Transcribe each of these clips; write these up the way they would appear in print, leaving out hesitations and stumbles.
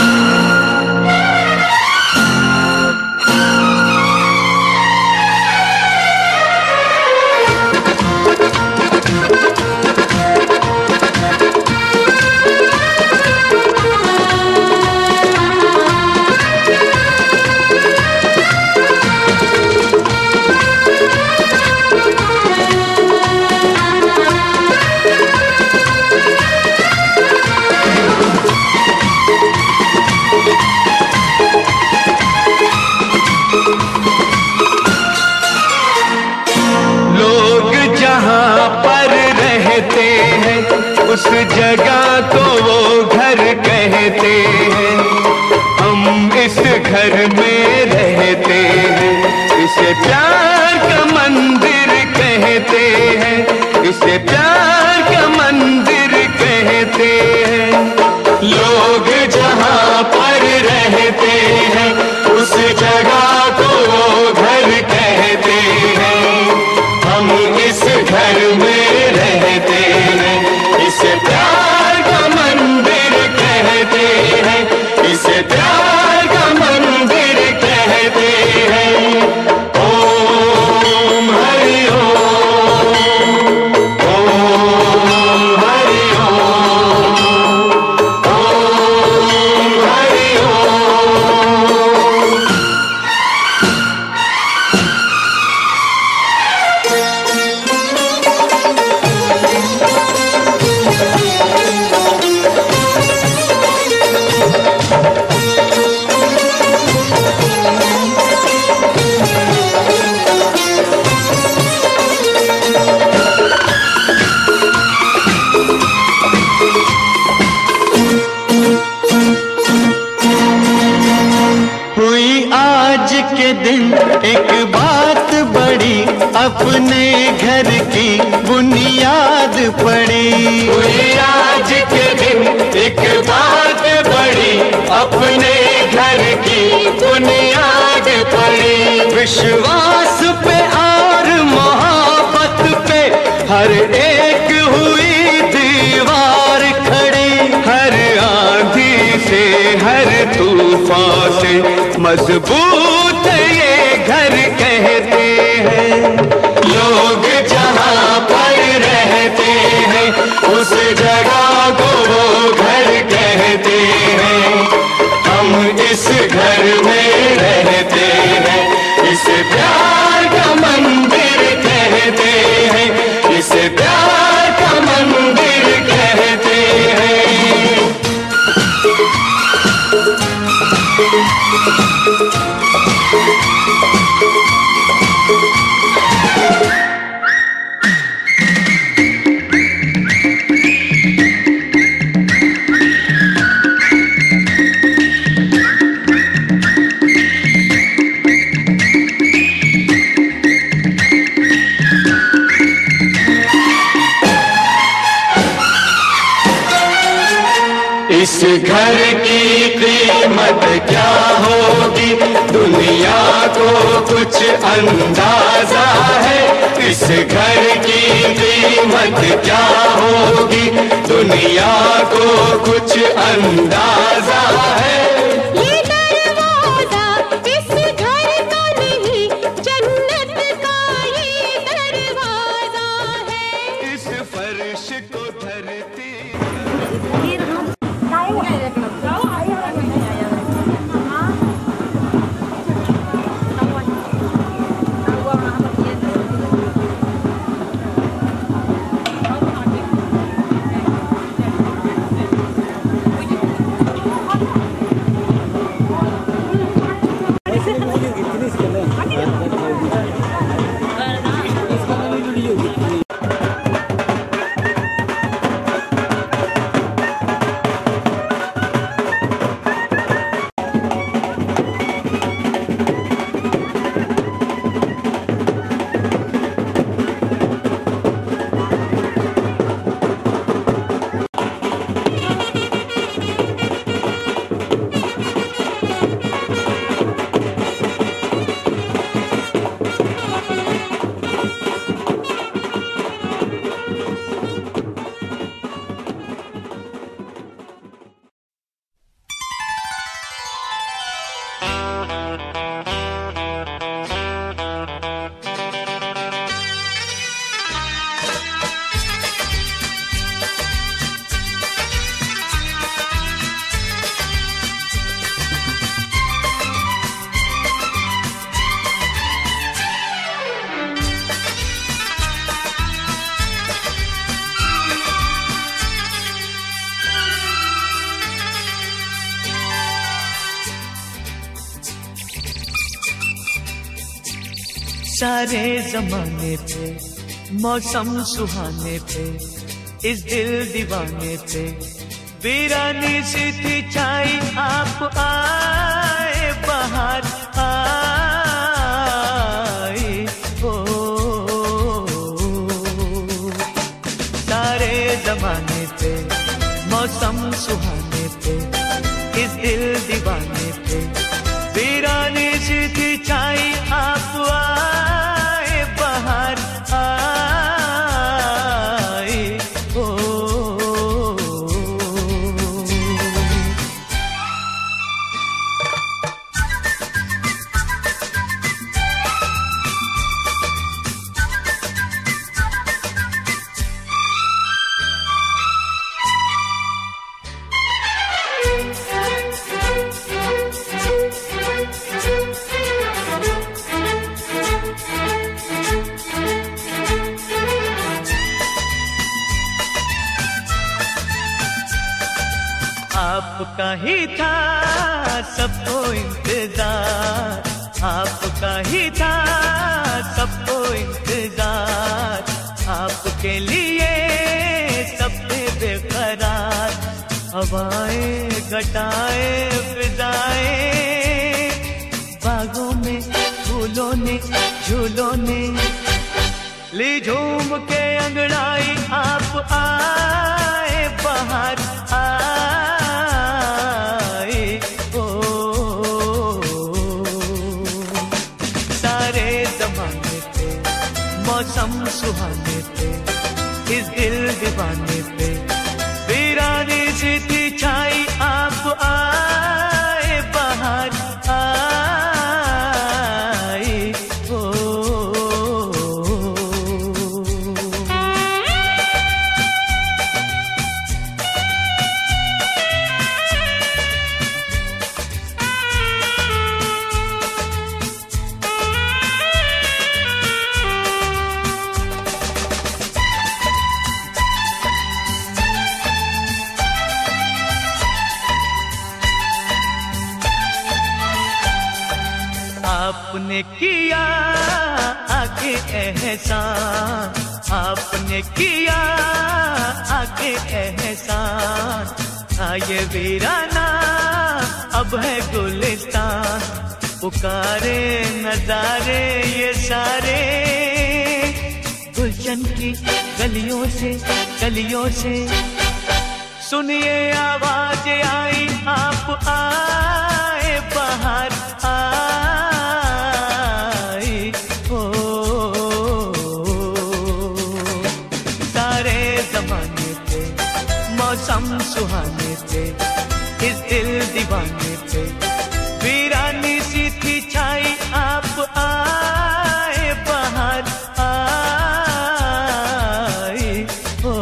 उस जगह को वो घर कहते हैं। हम इस घर में रहते हैं, इसे प्यार का मंदिर कहते हैं, इसे प्यार का मंदिर कहते हैं। लोग जहाँ पर रहते हैं उस जगह को वो घर कहते हैं। हम इस घर में रहते हैं, इसे प्यार का मंदिर कहते हैं, इसे प्यार का मंदिर कहते हैं। ओम हरि ओम, ओम हरि ओम, ओम हरि ओम। आज के दिन एक बात बड़ी अपने घर की बुनियाद पड़ी। हुई आज के दिन एक बात बड़ी अपने घर की बुनियाद पड़ी। विश्वास पे और मोहब्बत पे हर एक हुई दीवार खड़ी। हर आंधी से हर तूफान से मजबूत ये घर कहते हैं। लोग जहाँ पर रहते हैं उस जगह को वो घर कहते हैं। हम इस घर में रहते हैं, इसे प्यार का मंदिर कहते हैं, इसे प्यार का मंदिर कहते हैं। इस घर की कीमत क्या होगी दुनिया को कुछ अंदाजा है। इस घर की कीमत क्या होगी दुनिया को कुछ अंदाजा है। ये दरवाजा इस घर का नहीं, जन्नत का ये दरवाजा है। इस फर्श को धरती Thank you. सारे जमाने पे, मौसम सुहाने पे, इस दिल दीवाने पे वीरानी सी थी छाई। आप आए बाहर आए हो, सारे जमाने पे, मौसम सुहाने पे, इस दिल दीवाने पे वीरानी सी थी छाई। आप आए बाहर आए हो। आपका ही था सबको इंतजार, आपका ही था सबको इंतजार, आपके लिए सब पे बेकरार। हवाएं घटाएं फिजाएं, बागों में फूलों ने झूलों ने ली झूम के अंगड़ाई। आप आए बाहर आए हो, सारे जमाने पे, मौसम सुहाने पे, इस दिल दीवाने पे वीरानी सी थी छाई। आप आए बाहर आए हो। आपने किया आके एहसान, आपने किया आके एहसान। ये वीराना अब है गुलिस्तान, पुकारे नजारे ये सारे गुलशन की गलियों से गलियों से। सुनिए आवाज आई, आप आए बाहर आए हो, सारे जमाने पे, मौसम सुहाने पे, इस दिल दीवाने पे वीरानी सी थी छाई। आप आए बाहर आए हो।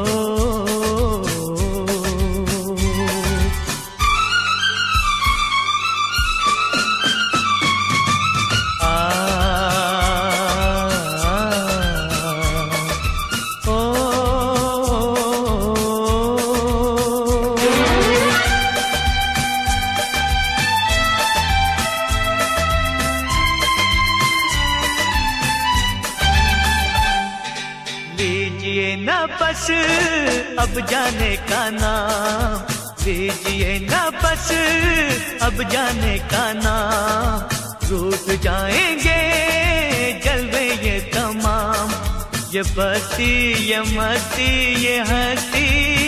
बस अब जाने का नाम, लीजिए ना बस अब जाने का नाम। रूठ जाएंगे जलवे ये तमाम, ये बस्ती ये मस्ती ये हंसी।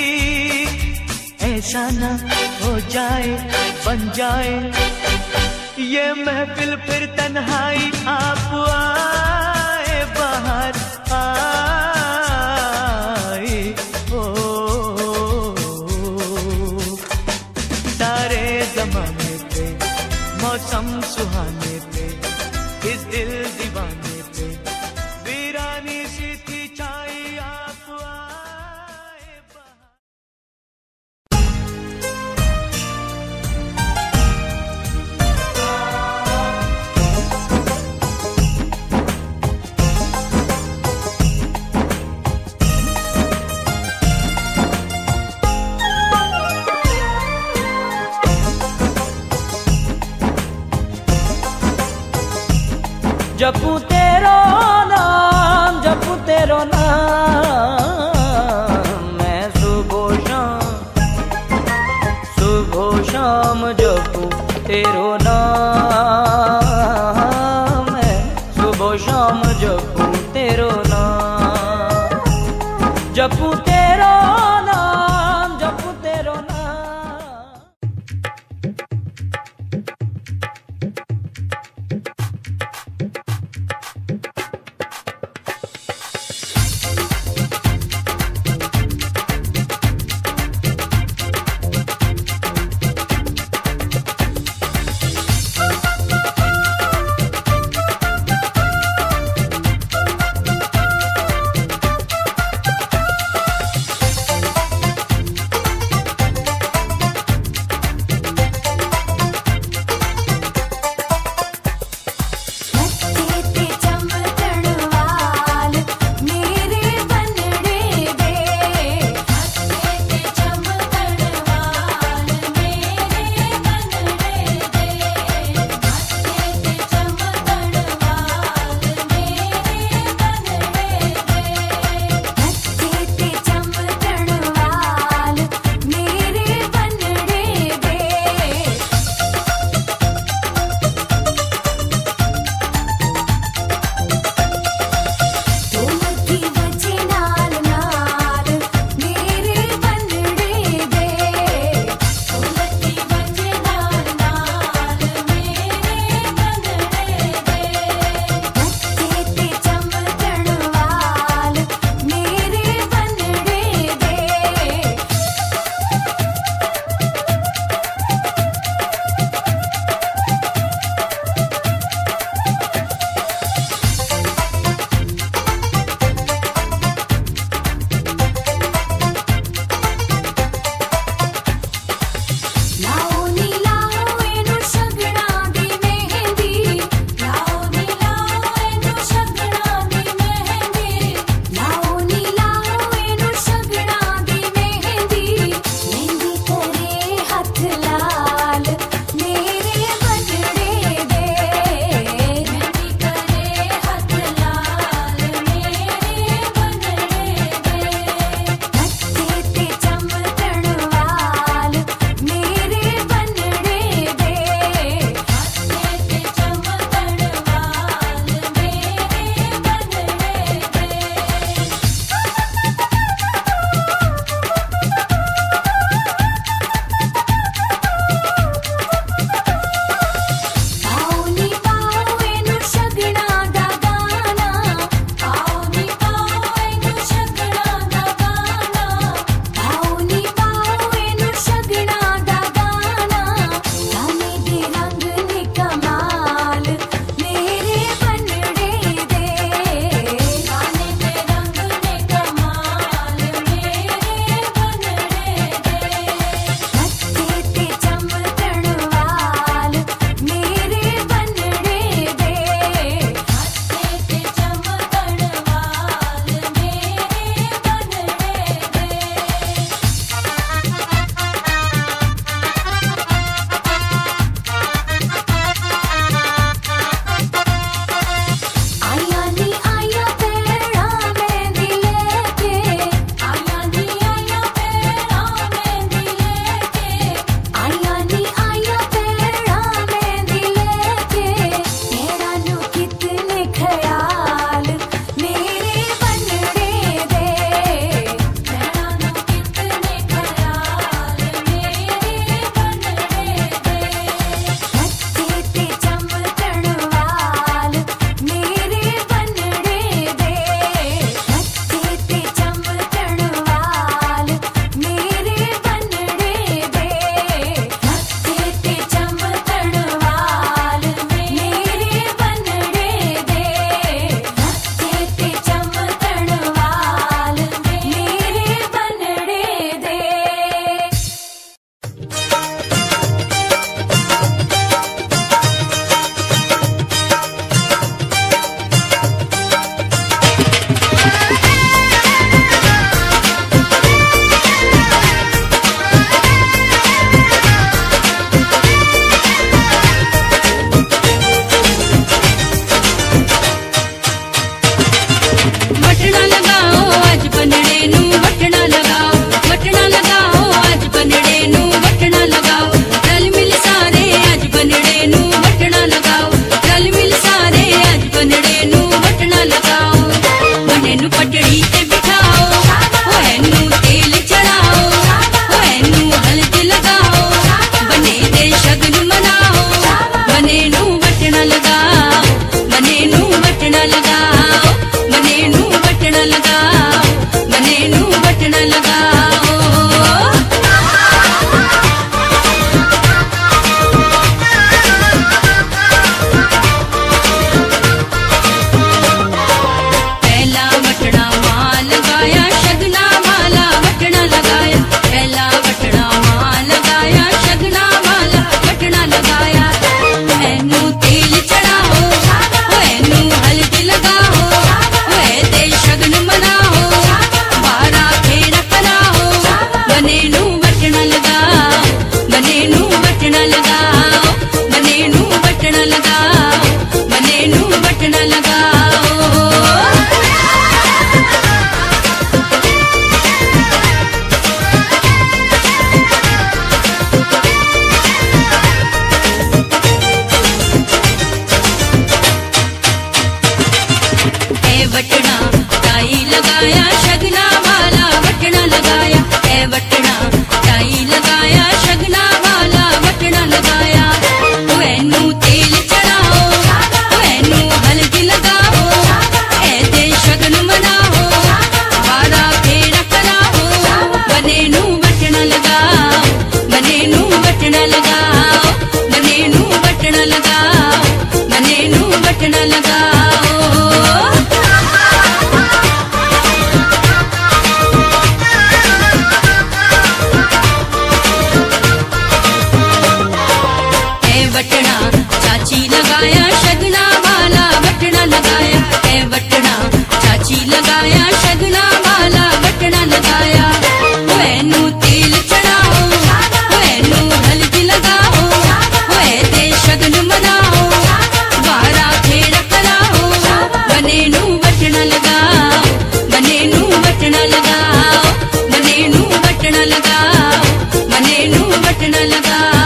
ऐसा ना हो जाए बन जाए ये महफिल फिर तन्हाई। आप आए बाहर आए हो, सारे जमाने पे, मौसम सुहाने पे, इस दिल दीवाने पे वीरानी सी थी छाई। आप आए बाहर। जपूं तेरा तेरो नाम जपू तेरो नाम मैं सुबह शाम जपू तेरो नाम मैं सुबह शाम जपू तेरो नाम जपू तेरो नाम जपू तेरो नाम। बटना चाची लगाया शगना वाला बटना लगाया है बटना चाची लगाया शगना वाला बटना लगाया मैनू तेल चढ़ाओ मैनू हल्दी लगाओ वे दे शगन मनाओ बारा फेरा कराओ बने नू बटना लगाओ बने नू बटना लगाओ बने नू बटना लगाओ बने नू बटना लगाओ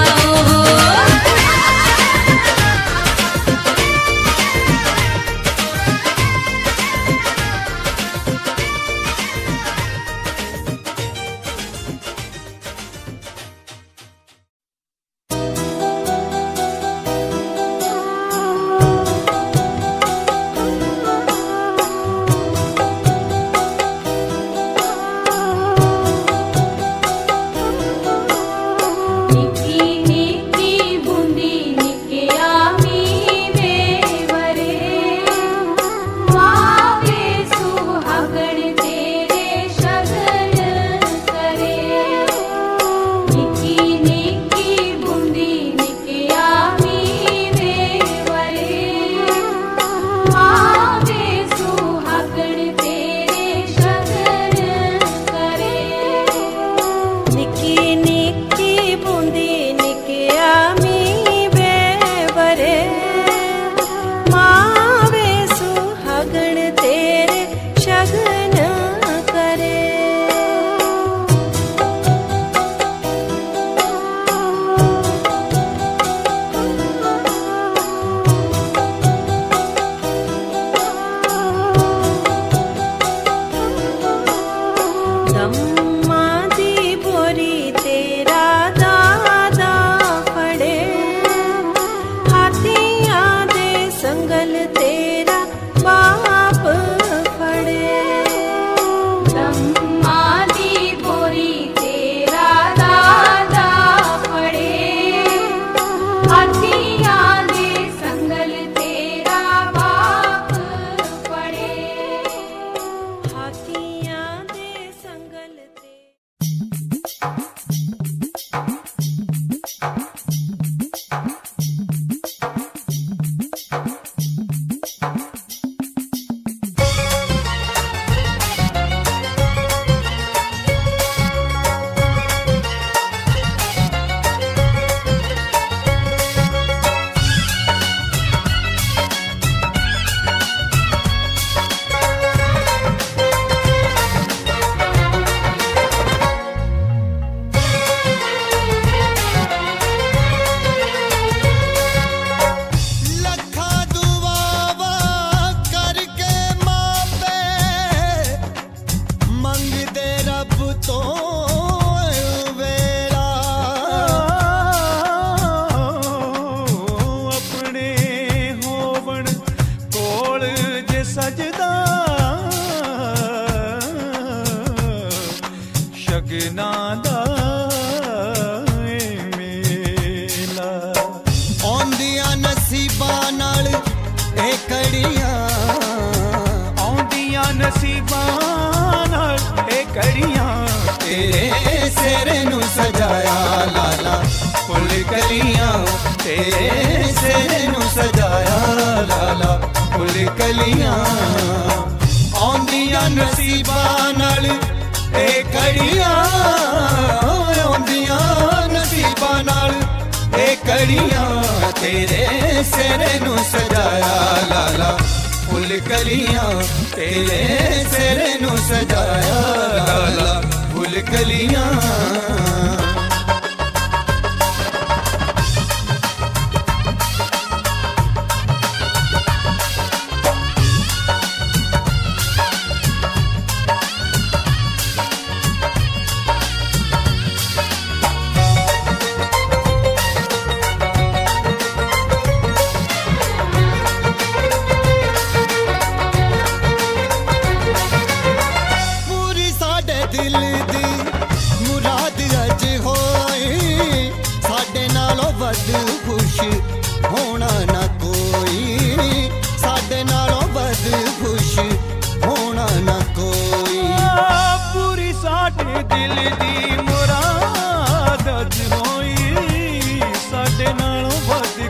दिल दी मुराद अज होई साडे नालों वध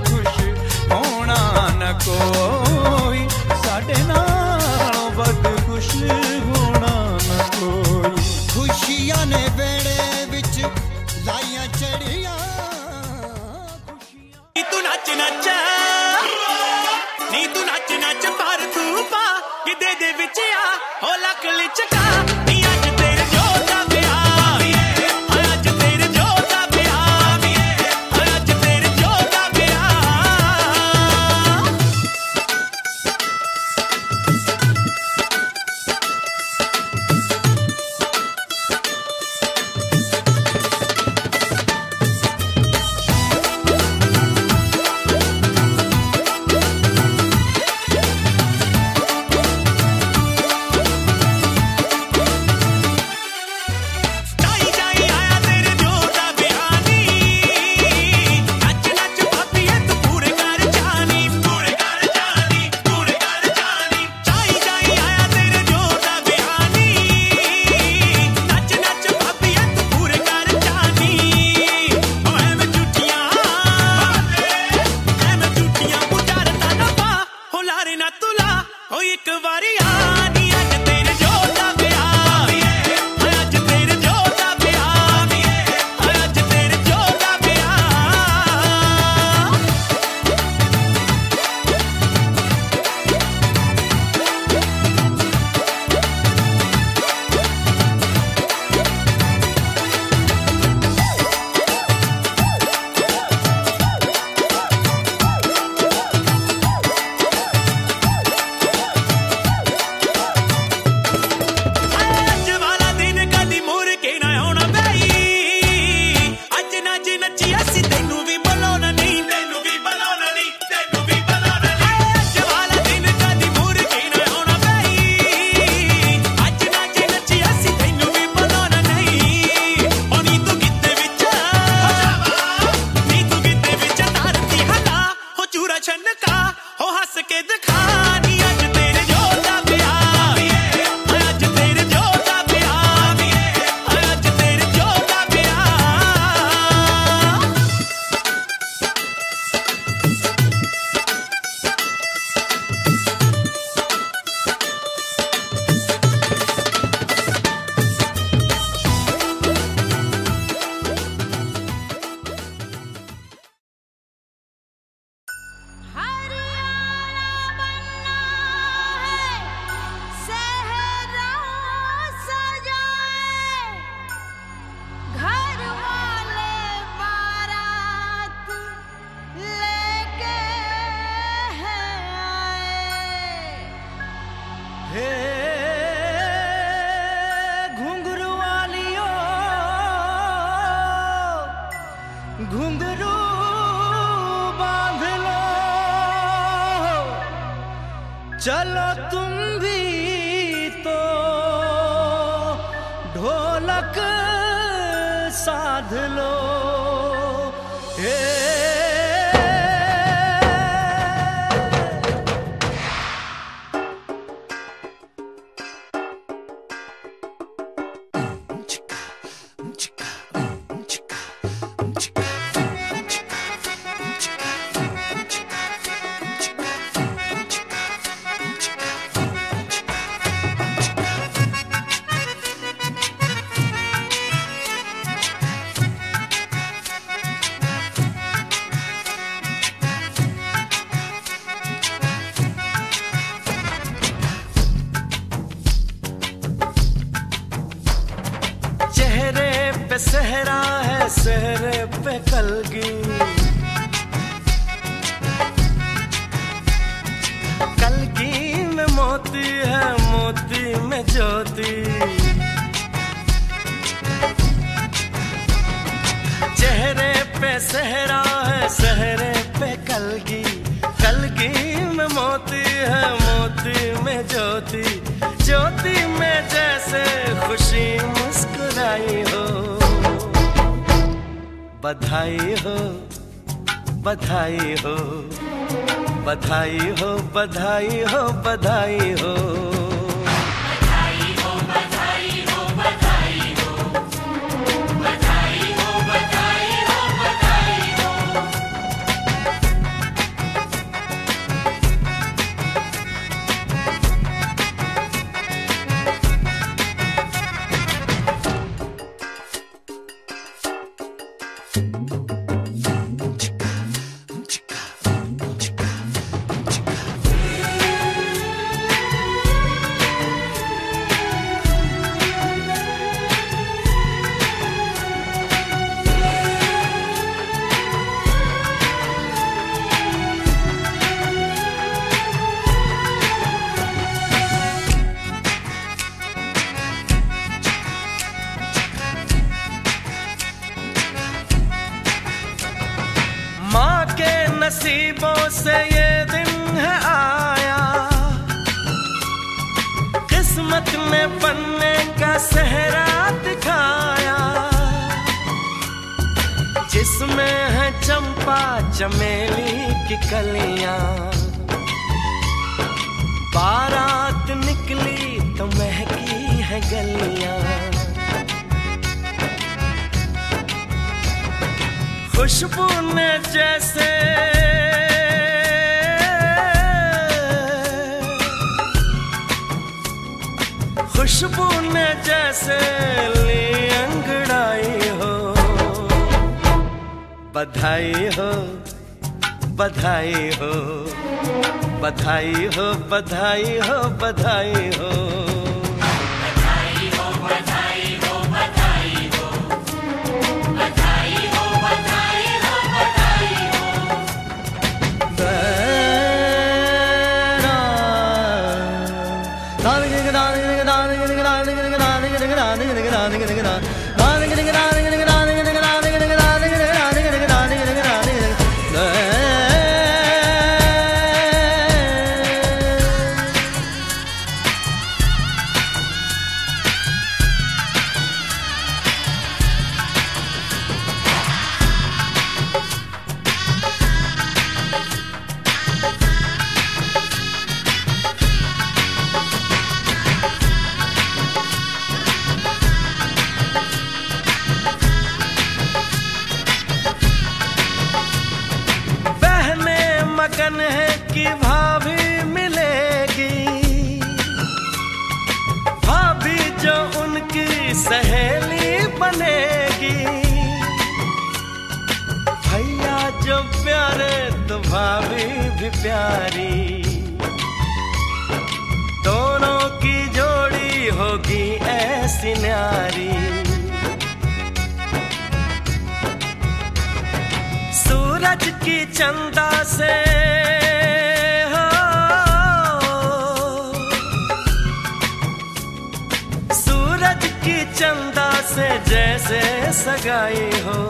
चलो तुम भी तो ढोलक साध लो। सहरा है सहरे पे कलगी, कलगी में मोती है मोती में ज्योति। चेहरे पे सहरा है सहरे पे कलगी, कलगी में मोती है मोती में ज्योति। ज्योति में जैसे खुशी मुस्कुराई हो। बधाई हो बधाई हो बधाई हो बधाई हो बधाई हो। नसीबों से ये दिन है आया, किस्मत ने बनने का सेहरा दिखाया। जिसमें है चंपा चमेली की कलियां, बारात निकली तो महकी है गलियां। खुशबू ने जैसे खुशबू ने जैसे ली अंगड़ाई हो। बधाई हो बधाई हो बधाई हो बधाई हो बधाई हो। लगन है कि भाभी मिलेगी, भाभी जो उनकी सहेली बनेगी। भैया जो प्यारे तो भाभी भी प्यारी, दोनों की जोड़ी होगी ऐसी न्यारी। सूरज की चंदा से हो, सूरज की चंदा से जैसे सगाई हो।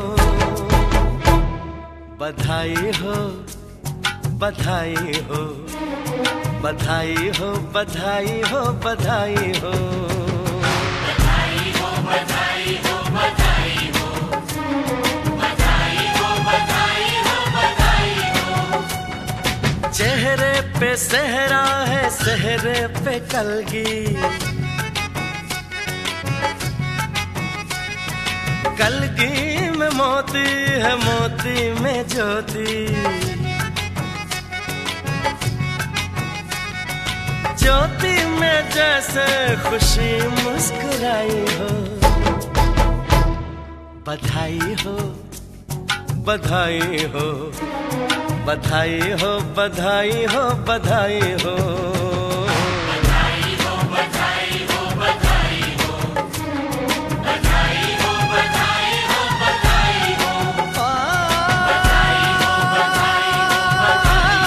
बधाई हो बधाई हो बधाई हो बधाई हो बधाई हो, बधाई हो बधाई हो बधाई हो, बधाई हो बधाई हो बधाई हो। चेहरे पे सेहरा है सेहरे पे कलगी, कलगी में मोती है मोती में ज्योति, ज्योति में जैसे खुशी मुस्कुराई हो। बधाई हो बधाई हो बधाई हो बधाई हो बधाई हो, बधाई हो बधाई हो बधाई हो, बधाई हो बधाई हो बधाई हो, बधाई हो बधाई हो बधाई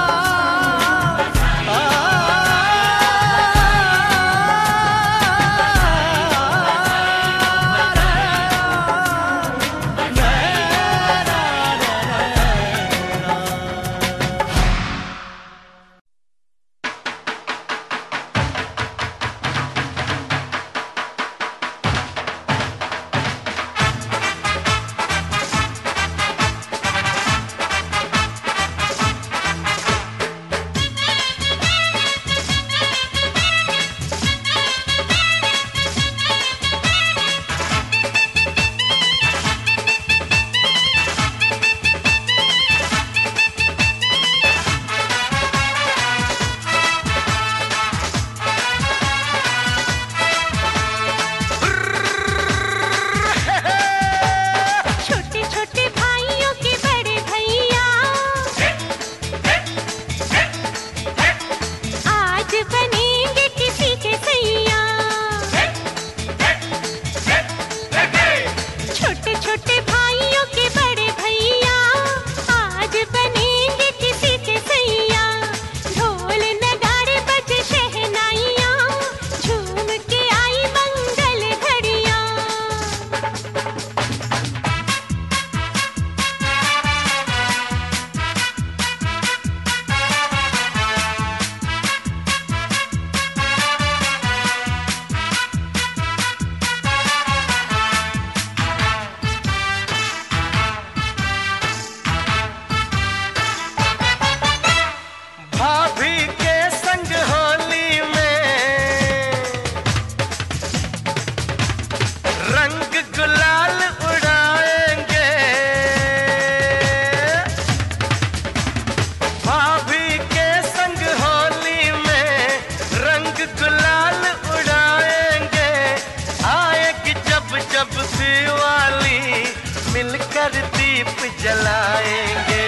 जलाएंगे,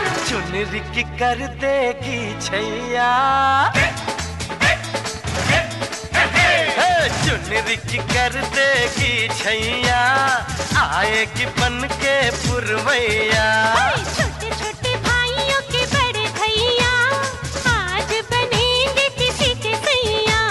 चुनरी की कर देगी छैया, चुनरी की कर देगी छैया, आएगी बन के पुरवैया। छोटे छोटे भाइयों के बड़े भैया आज बनेंगे किसी के सैया।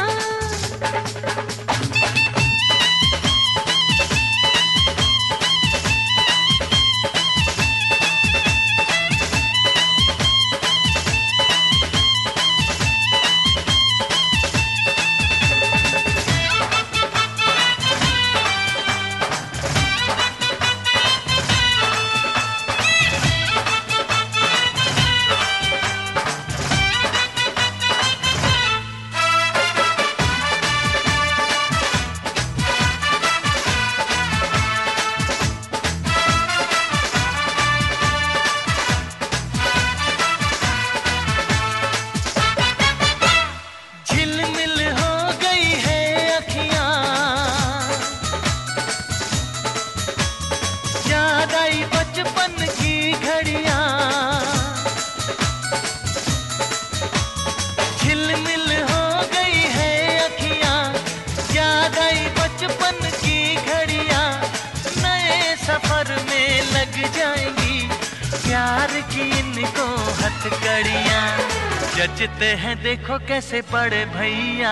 जचते हैं देखो कैसे बड़े भैया,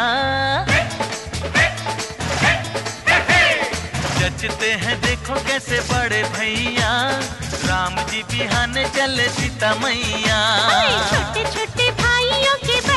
जचते हैं देखो कैसे बड़े भैया, राम जी बिहाने चले सीता मैया। छोटे छोटे भाइयों के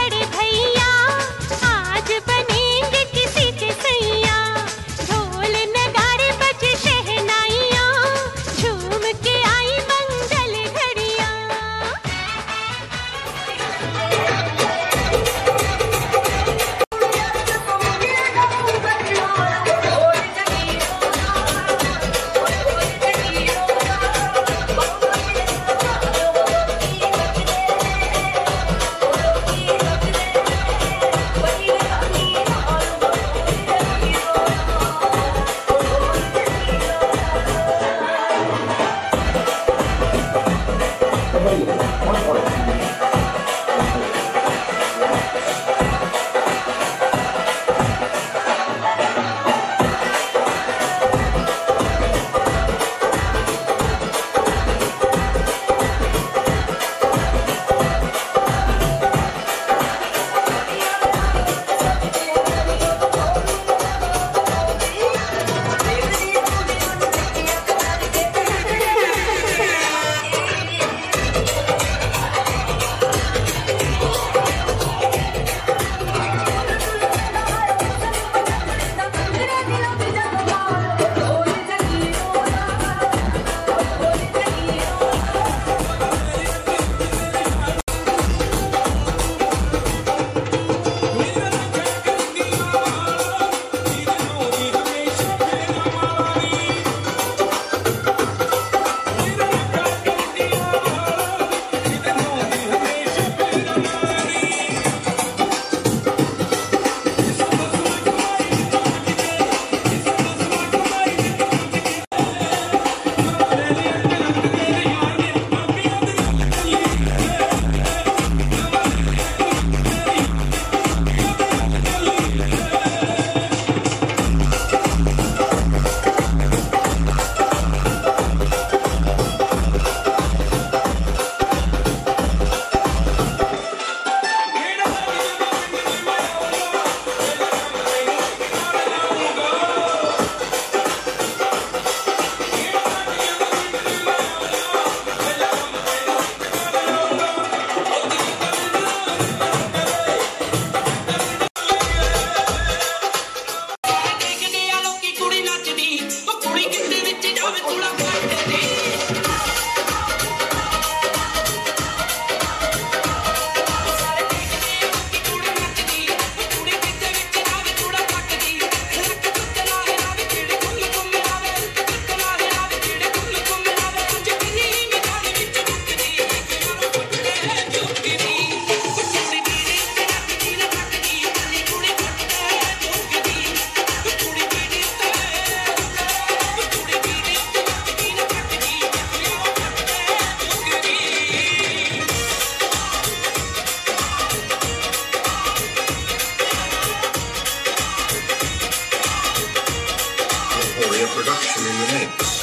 Production in the mix.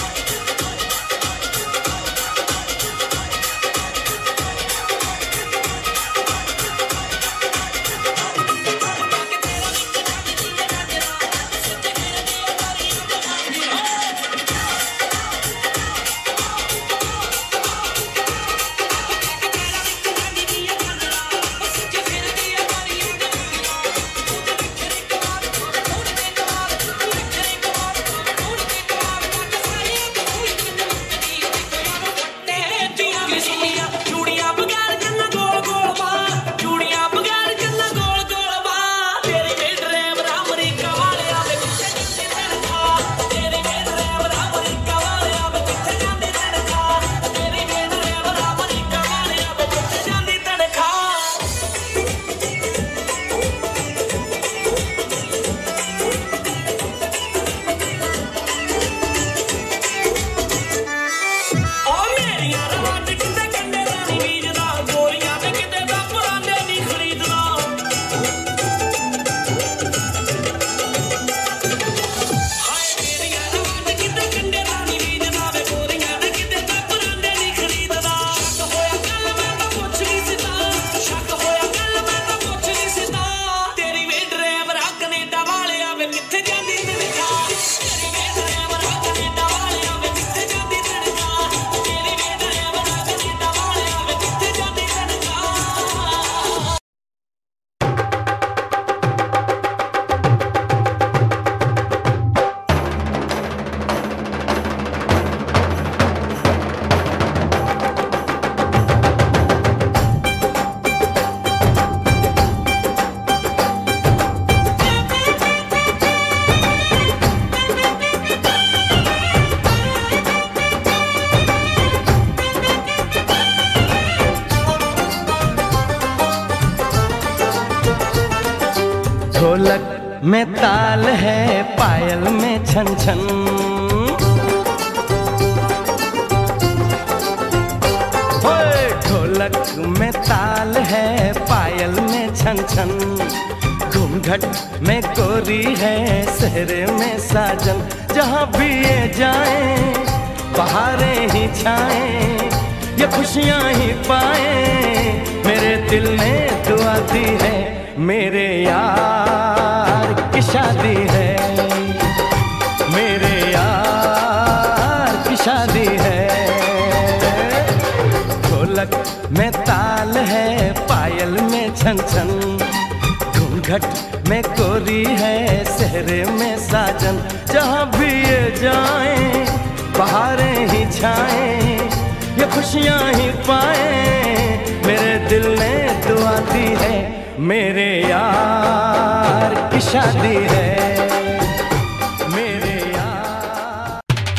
ढोलक में ताल है, पायल में छन छन। ढोलक में ताल है, पायल में छन छन, घूंघट में गोरी है, सहरे में साजन। जहाँ भी ये जाएं बहारें ही छाएं, ये खुशियाँ ही पाएं, मेरे दिल ने दुआ दी है, मेरे यार की शादी है, मेरे यार की शादी है। ढोलक में ताल है, पायल में छन छन, घूंघट में गोरी है, सहरे में साजन। जहाँ भी ये जाएं बहारें ही छाएं, ये खुशियाँ ही पाएं, मेरे दिल ने दुआ दी है, मेरे यार की शादी है, मेरे यार।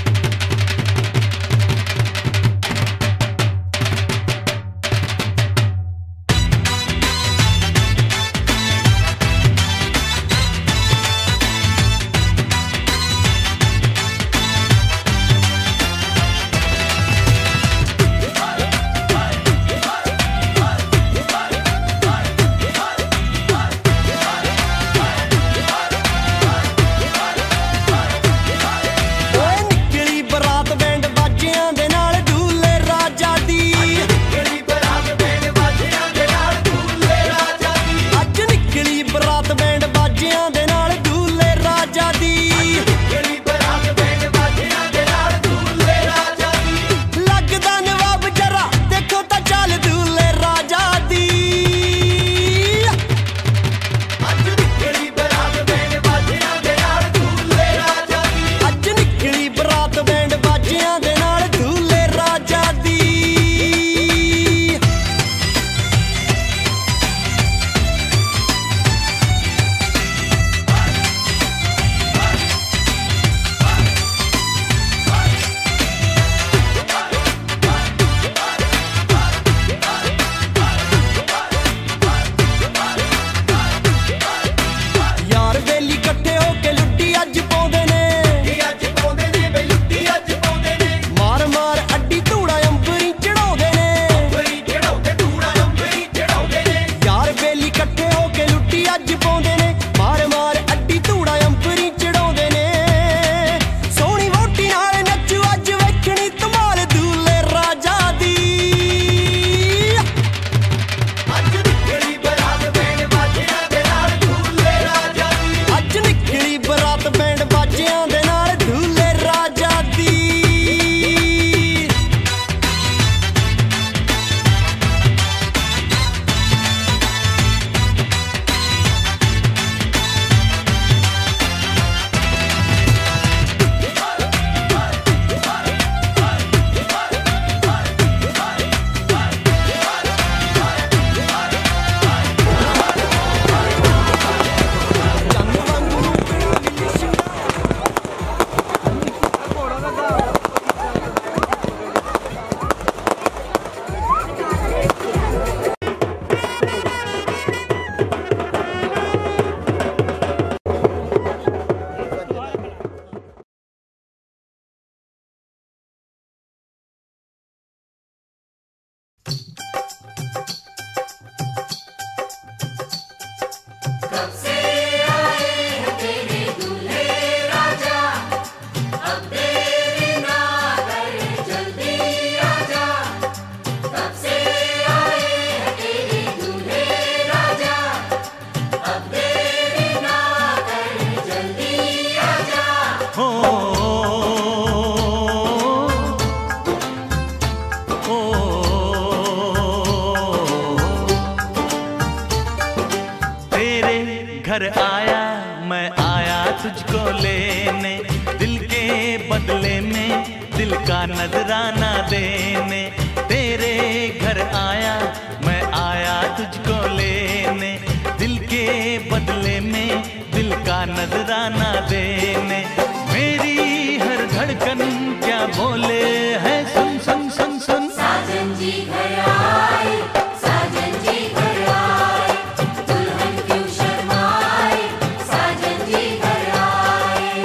घर आया मैं आया तुझको लेने, दिल के बदले में दिल का नजराना देने। तेरे घर आया मैं आया तुझको लेने, दिल के बदले में दिल का नजराना देने। मेरी हर धड़कन क्या बोले है सुन सुन सुन सुन। साजन जी घर आए, साजन जी घर आए, दुल्हन क्यों शर्माए, साजन जी घर आए।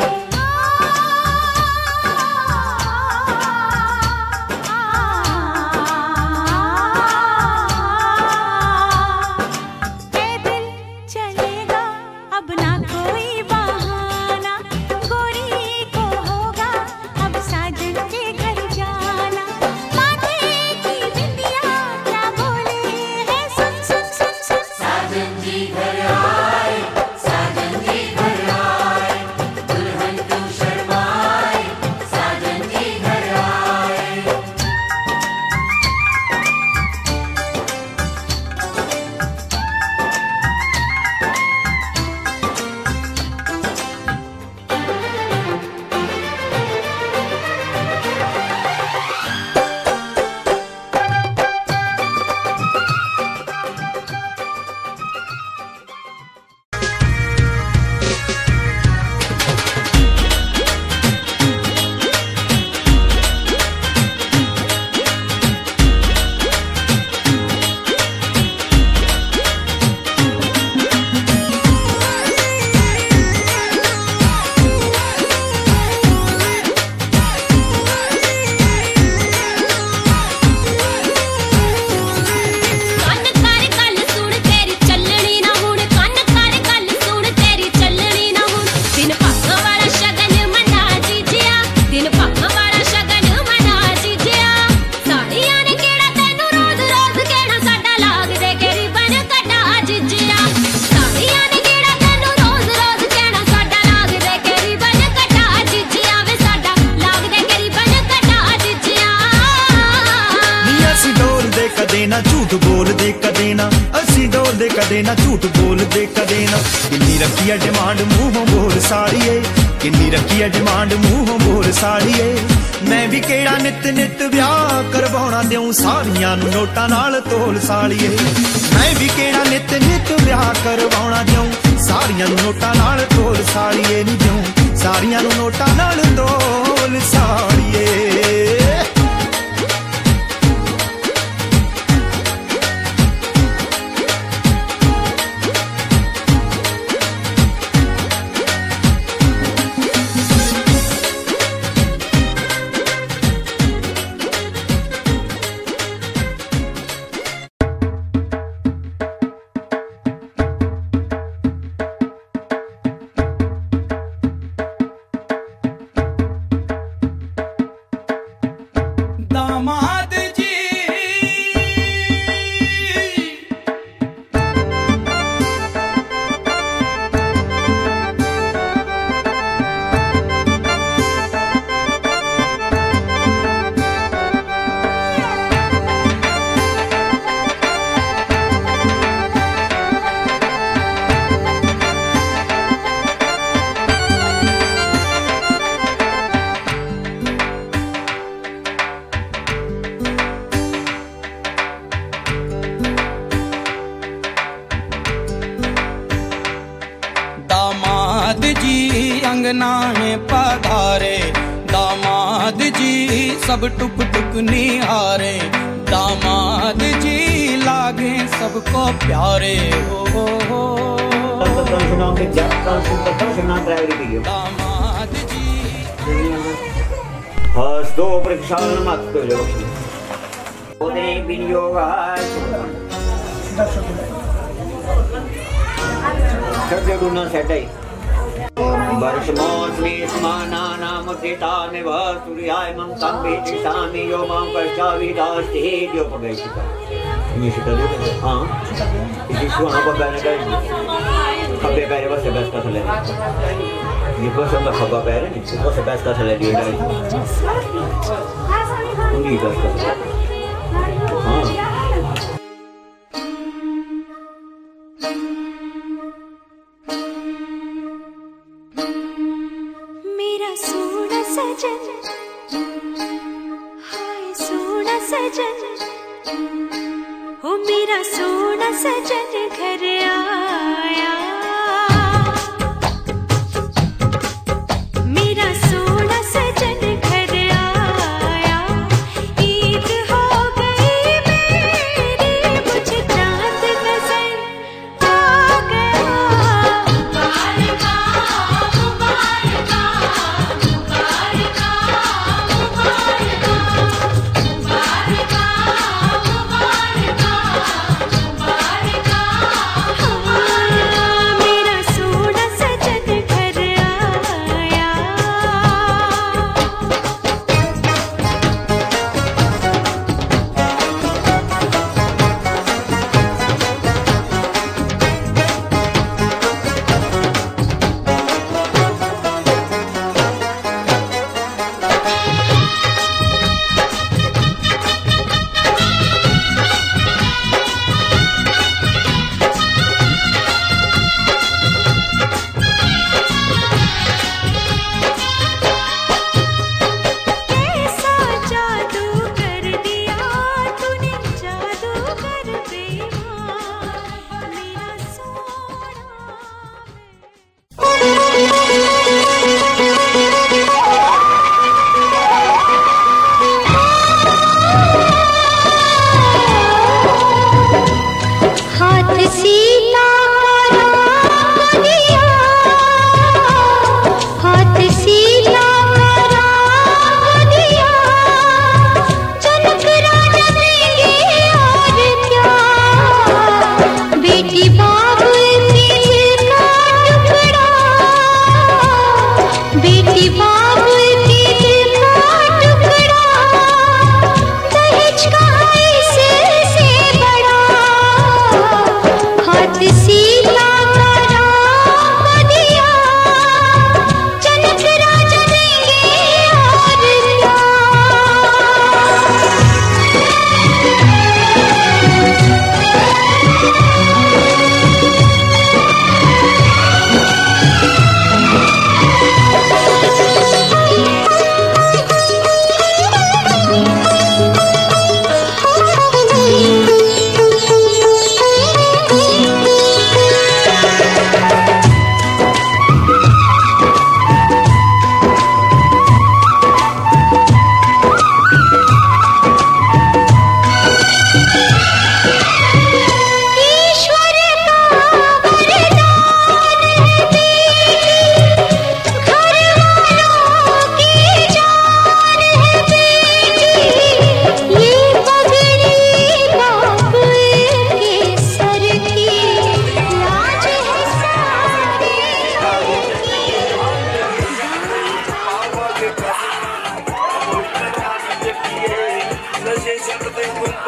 ना झूठ बोल दे कदे ना, असी डोल दे कदे ना, झूठ बोल दे कदे ना। किन्नी रखी है डिमांड मूहों बोल साड़िए, किन्नी रखी है डिमांड मूहों बोल साड़िए। मैं भी केड़ा नित नित ब्याह करवाउणा देऊं सारियां नूं नोटां नाल तोल साड़िए। मैं भी केड़ा नित नित ब्याह करवाउणा देऊं सारियां नूं नोटां नाल तोल साड़िए। नी देऊं सारियां नूं नोटां नाल तोल साड़िए। दामाद जी दामाद जी अंगना है पधारे, दामाद जी सब टुक टुक निहारे, दामाद जी लागे सबको प्यारे। हो दामाद जी हस्तो प्रक्षालनमात्तुलो ओदे विनियोगाय सत्य गुण सेटै वर्षमोस्मि स्मानानामुदितानि वा सूर्याय मम संवेदितानि यो मां पश्चाविदास्ति द्योपगैषिता निशिता दे। हां इसी सुना को बहने का खब्बे पैरे बस बस का चले ये को सब खब्बा पैरे नहीं वो से बस का चले दिए डाई उंगी बस का। हां मेरा सोना सजन, हाय सोना सजन, हो मेरा सोना सजन घर आया। मेरा सोना सजन घर आया, ईद हो गई मेरी, मुझे चांद नजर आ गया। मुबारका मुबारका मुबारका मुबारका मुबारका मुबारका मुबारका।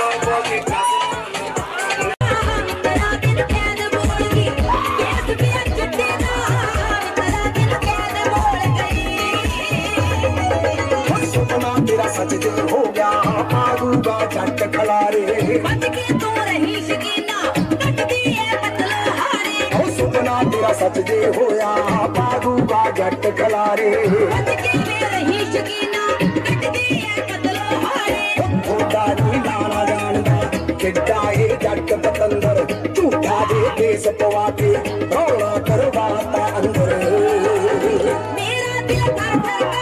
तेरा सच दिल हो गया आगूगा जट खलारे बच के तू रही शकीना कटदी है पतला हारे ओ सुपना तेरा सच दिल होया आगूगा जट खलारे बच के रही शकीना कटदी है पतला हारे थोड़ा नी लाना जानदा किड्डा ए जट पतंदर झूठा दे केस पवा के रौला करवाता अंदर मेरा दिल कर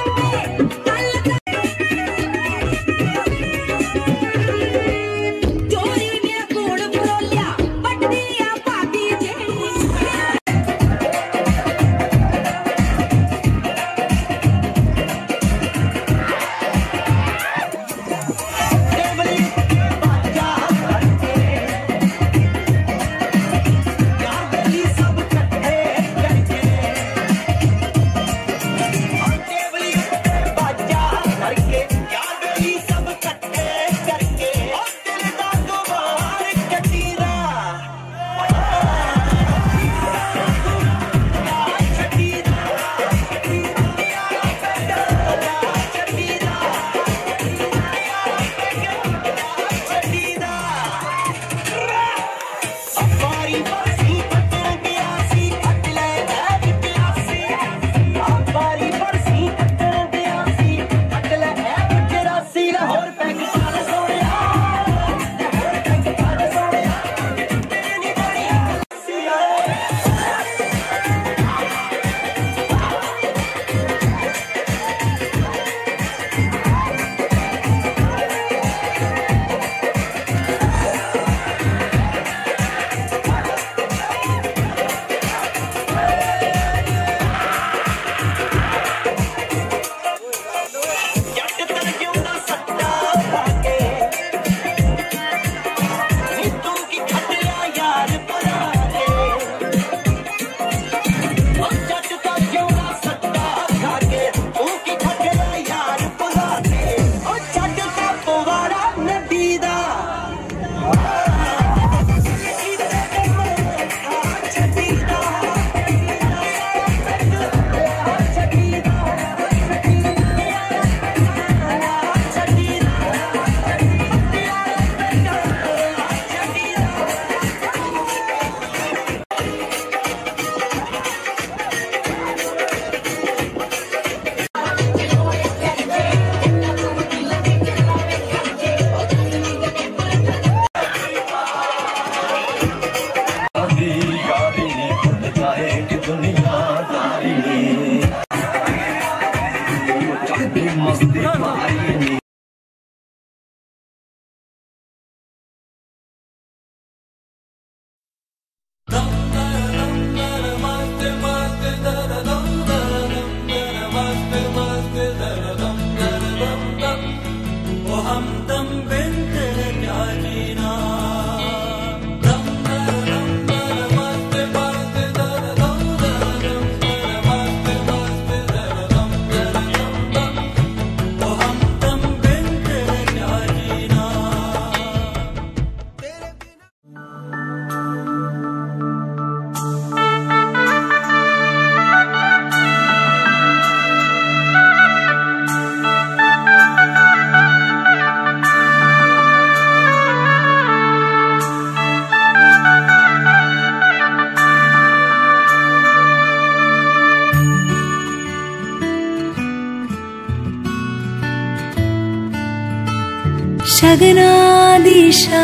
शगना दी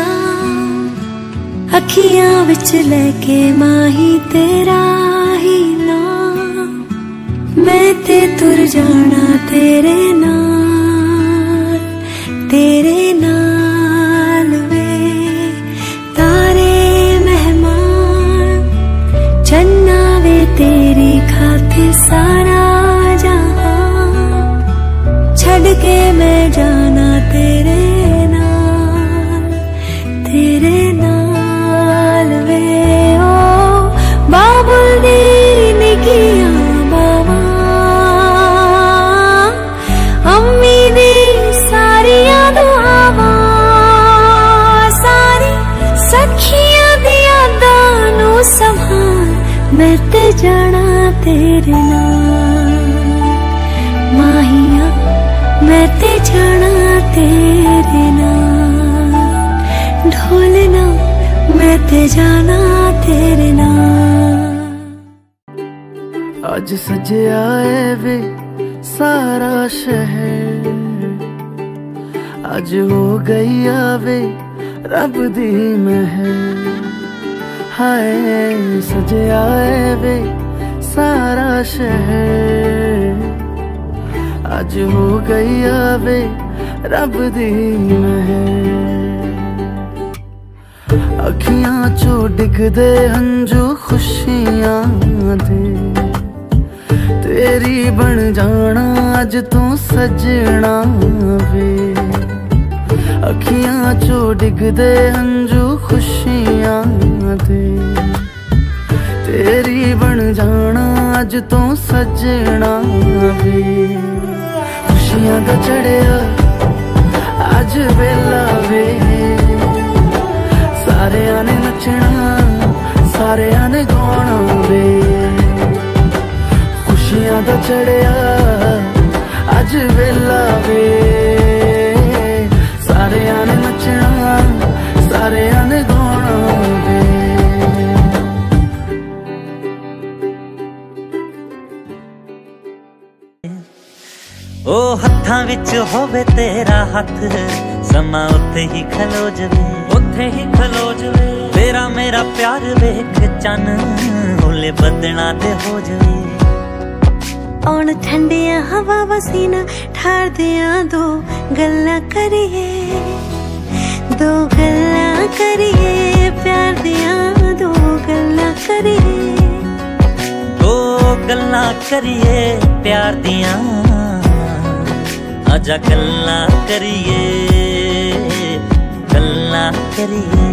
शाम अखियां विच लेके माही तेरा ही नाम मैं ते तुर जाना तेरे नाल वे तारे मेहमान चन्ना वे तेरी खातिर सारा जहां छड़ के मैं जाना तेरे नाल वे ओ बाबुल दी निकियां बाबा अम्मी दी सारियां दुआवां मैं ते जाना तेरे नाल माहिया, मैं ते जाना तेरे नाल ढोलना, मैं ते जाना तेरे नाल। आज सजया है वे सारा शहर, आज हो गई आवे रब दी महर। हाय सजया है वे सारा शहर, आज हो गई आवे रब दी महर। अखियां चो डिगदे हंजू खुशियां दे, तेरी बन जाना अज तू सजना वे। अखियां चो डिगदे हंजू खुशियां दे, तेरी बन जाना अज तू सजना वे। खुशियां दा चढ़िया अज वेला वे, सारेयां ने नचना सारेयां ने गाना वे। खुशियां दा चढ़िया अज वेला वे, सारेयां ने नचना सारेयां ने गाना वे। ओ हत्थां विच होवे तेरा हथ, समा उत्थे ही खलो जवे, उत्थे ही खलो जवे। तेरा मेरा प्यार वेख चन ओले बदना दे हो जवे। औन ठंडिया हवा वसीना ठार दिया, दो गल्ला करिए, दो गल्ला करिए प्यार दिया, दो गल्ला करिए, दो गल्ला करिए प्यार दिया। आजा गल्ला करिए गल्ला करिए।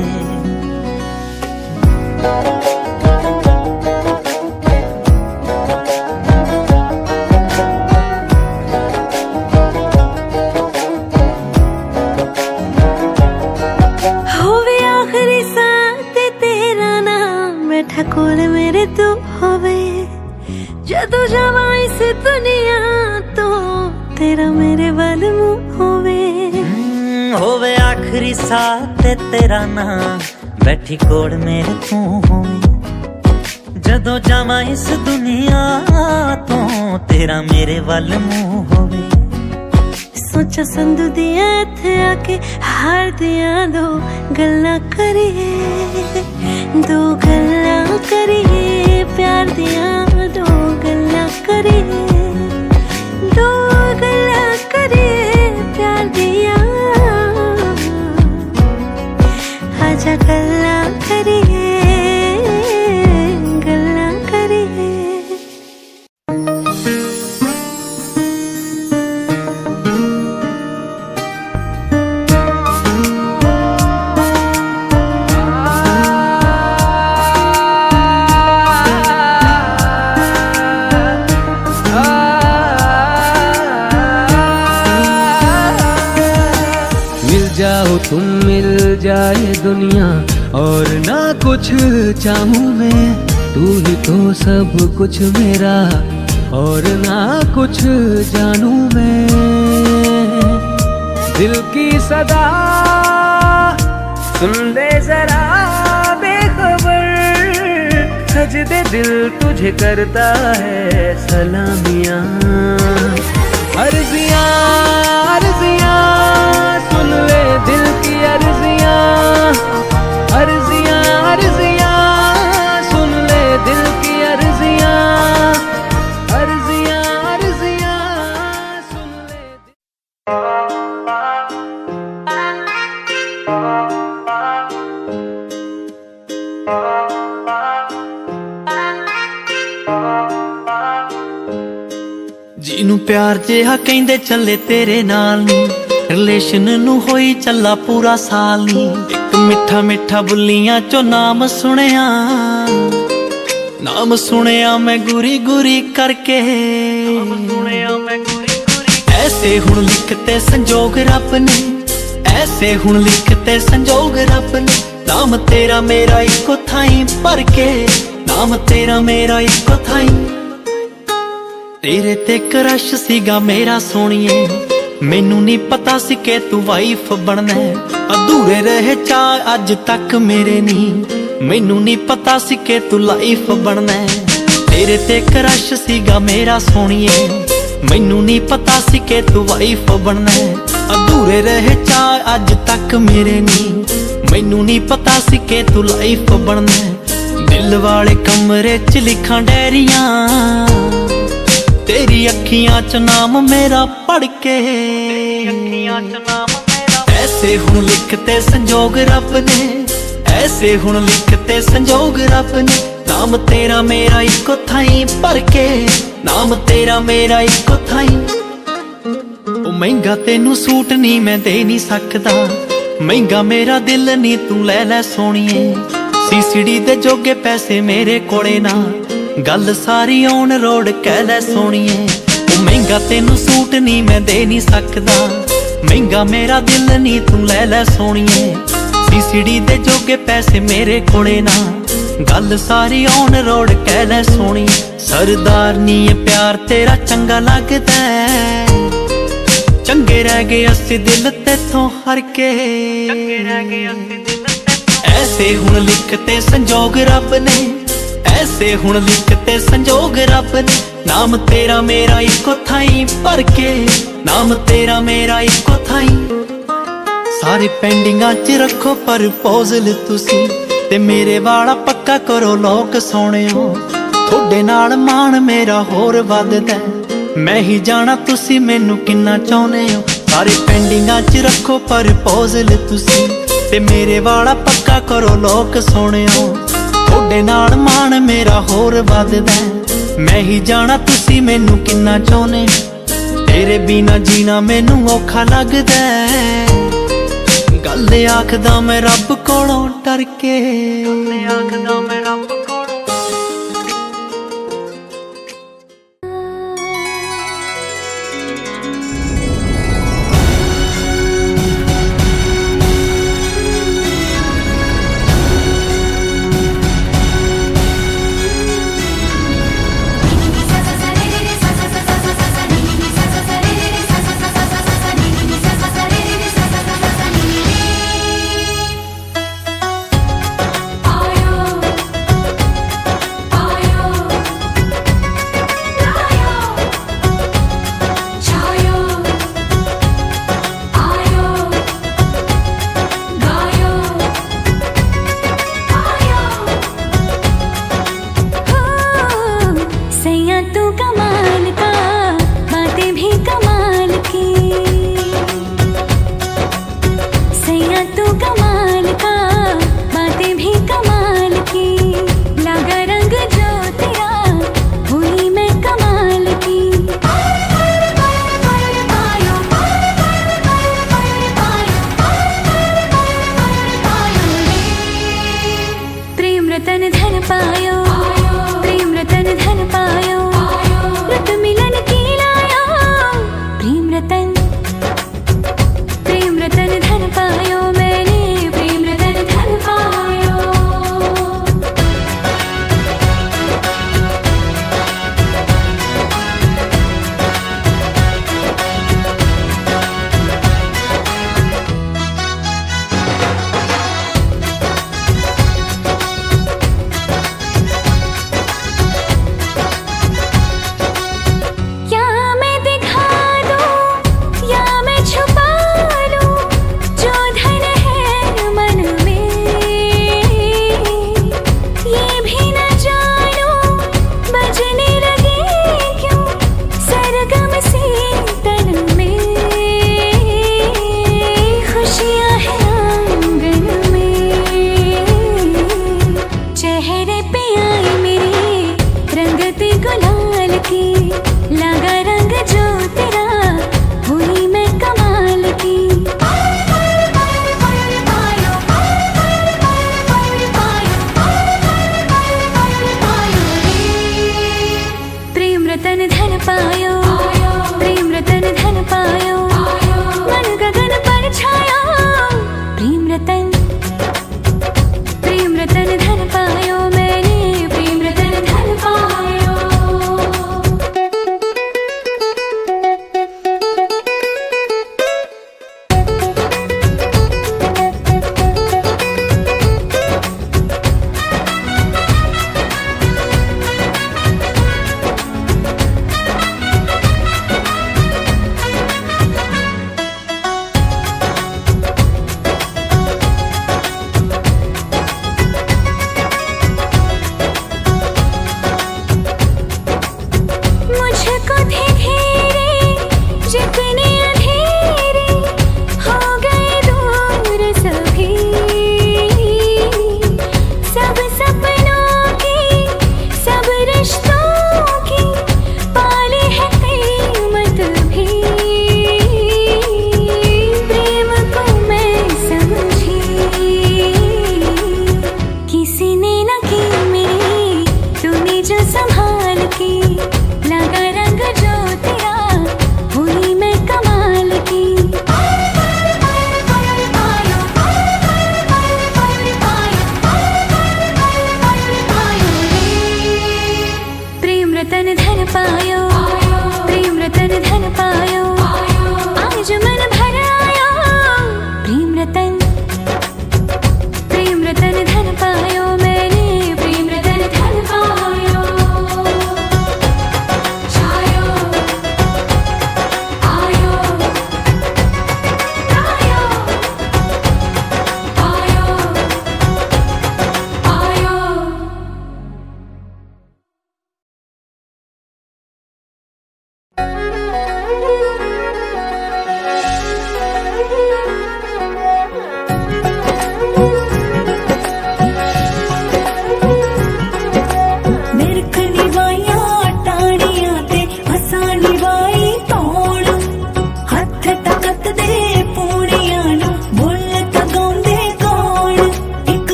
होवे आखिरी साथ तेरा नाम बैठा कोल मेरे तू होवे, जदों जावां इस दुनिया तो तेरा मेरे वाल मुंह होवे आखिरी साथ तेरा नाम बैठी कोड़ मेरे तू होवे। जदों जावां इस दुनिया तो तेरा मेरे वाल मुंह होवे। सोचा संधू दिया इत्थे आके हार दिया, दो गल्ला करिए, दो गल्ला करिए प्यार दिया, दो गल्ला करिए, दो गल्ला करिए प्यार दिया। आजा गल्ला करिए गल्ला करिए। जाओ तुम मिल जाए दुनिया और ना कुछ चाहूं मैं, तू ही तो सब कुछ मेरा और ना कुछ जानूं मैं। दिल की सदा सुन ले जरा बेखबर, सज दे दिल तुझे करता है सलामियां। अर्जियां अर्जियां सुन ले दिल की अर्जियां, अर्जियां अर्जियां सुन ले दिल की अर्जियां, अर्जियां अर्जियां सुन ले। ਜਿਹਨੂੰ ਪਿਆਰ ਜਿਹਾ ਕਹਿੰਦੇ ਚੱਲੇ ਤੇਰੇ ਨਾਲ ਨੀ, ਰਿਲੇਸ਼ਨ ਨੂੰ ਹੋਈ ਚੱਲਾ ਪੂਰਾ ਸਾਲ ਨੀ। ਇੱਕ ਮਿੱਠਾ ਮਿੱਠਾ ਬੁੱਲੀਆਂ ਚੋਂ ਨਾਮ ਸੁਣਿਆ, ਨਾਮ ਸੁਣਿਆ ਮੈਂ ਗੁਰੀ ਗੁਰੀ ਕਰਕੇ। ਐਸੇ ਹੁਣ ਲਿਖਤੇ ਸੰਜੋਗ ਰੱਬ ਨੇ, ਐਸੇ ਹੁਣ ਲਿਖਤੇ ਸੰਜੋਗ ਰੱਬ ਨੇ। ਨਾਮ ਤੇਰਾ ਮੇਰਾ ਇੱਕੋ ਥਾਈਂ ਭਰ ਕੇ, नाम तेरा मेरा इको थाई। तेरे ते क्रश सीगा मेरा सोनिए, मैनू नहीं पता सी के तू वाइफ बनना है। अधूरे रहे चाह अज तक मेरे नी, मैनू नहीं पता सी के तू लाइफ बनना है। तेरे ते क्रश सीगा मेरा सोनिए, मैनू नहीं पता सी के तू वाइफ बनना है। अधूरे रहे चाह अज तक मेरे नी, मैनू नहीं पता सी के तू लाइफ बनना है। दिल वाले कमरे च लिखा डायरियां, तेरी अखियां च नाम मेरा पढ़ के। ऐसे हुण लिखते संजोग रब ने, ऐसे हुण लिखते संजोग रब ने। नाम तेरा मेरा इको थाई भर के, नाम तेरा मेरा इको थाई। ओ महंगा तेनू सूट नहीं मैं दे नहीं सकदा, महंगा मेरा दिल नहीं तू ले ले सोनिए। सीसीडी दे जोगे पैसे मेरे कोले ना, गल सारी ऑन रोड कह ले सोनिए। ओ महंगा तेनू सूट नहीं मैं दे नहीं सकदा, महंगा मेरा दिल नहीं तू ले ले सोनिए। सीसीडी दे जोगे पैसे मेरे कोले ना, गल सारी ऑन रोड कह ले सोनिए। सरदार नी प्यार तेरा चंगा लगदा है, चंगे रह गए असी दिल तेथों हर के। ऐसे हुण लिखते संजोग रब ने, ऐसे हुण लिखते संजोग रब ने। नाम तेरा मेरा इको थाई भर के, नाम तेरा मेरा इको थाई। सारे पेंडिंगां च रखो प्रपोजल तुसी, ते मेरे वाला पक्का करो लोक सोहणियो। थोड़े नाल मान मेरा होर वधदा, मैं ही जाना तुसी मैनू किन्ना चाहुंदे हो। सारे पेंडिंगां च रखो प्रपोजल तुसी, ते मेरे वाला पक्का करो लोक सोहणियो। थोड़े नाल मान मेरा होर वधदा, मैं ही जाना तुसी मैनू किन्ना चाहुंदे हो। तेरे बिना जीना मैनू औखा लगदा, गल आखदा मैं रब कोलों डर के। आखदा मैं रब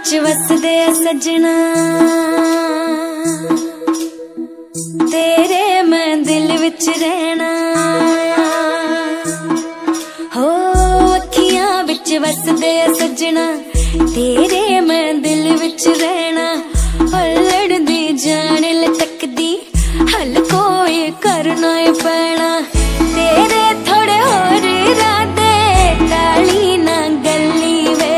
विच वसदे सजना तेरे मैं दिल विच रहना हो अखियां विच वसदे सजना तेरे मैं दिल विच रहना लड़दी जान लटकदी हल कोई करना ही पैना तेरे थोड़े होर इरादे टाली ना गली वे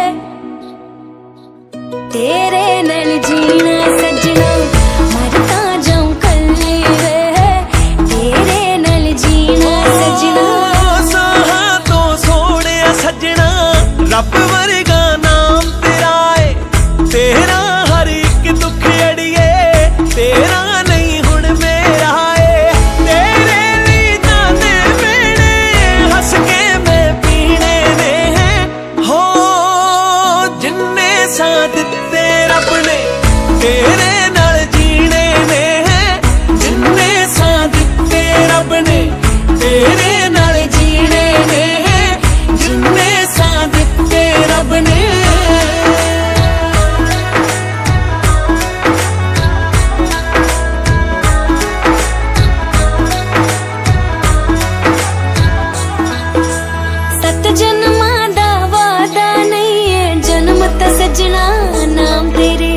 तेरे नाल जीना सजना मरता जाऊं कली वे तेरे नाल जीना सजना साहा तो सोने सजना रब वर्गा नाम तेरा है तेरा हर एक दुख अड़िए तेरा नहीं हुण मेरा है तेरे लिए ताने मेरे हंस के मैं पीने ने हो जिन्ने साथ दिते रब ने तेरे नाल जीने ने जिन्ने साथ दिते रब ने तेरे नाल जीने ने जिन्ने साथ दिते रब ने सत जन्मां दा वादा नहीं है जन्म ता सजना नाम तेरे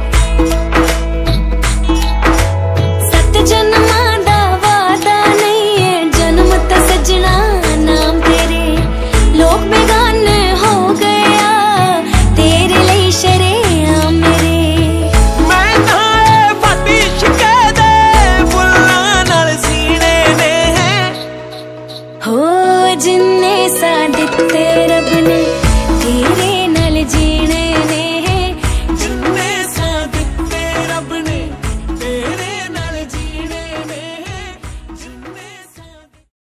सत जन्मां दा वादा नहीं है जन्म ता सजना नाम तेरे लोग बेगाने हो गया तेरे लिए शरेआम मेरे मैं नाए फतिश के दे फुल्लां नाल सीने ने हो जिन्ने सा दिते रब ने तेरे नाल जीने ने जिन्ने साथ दिते रब ने तेरे नाल जीने ने जिन्ने साथ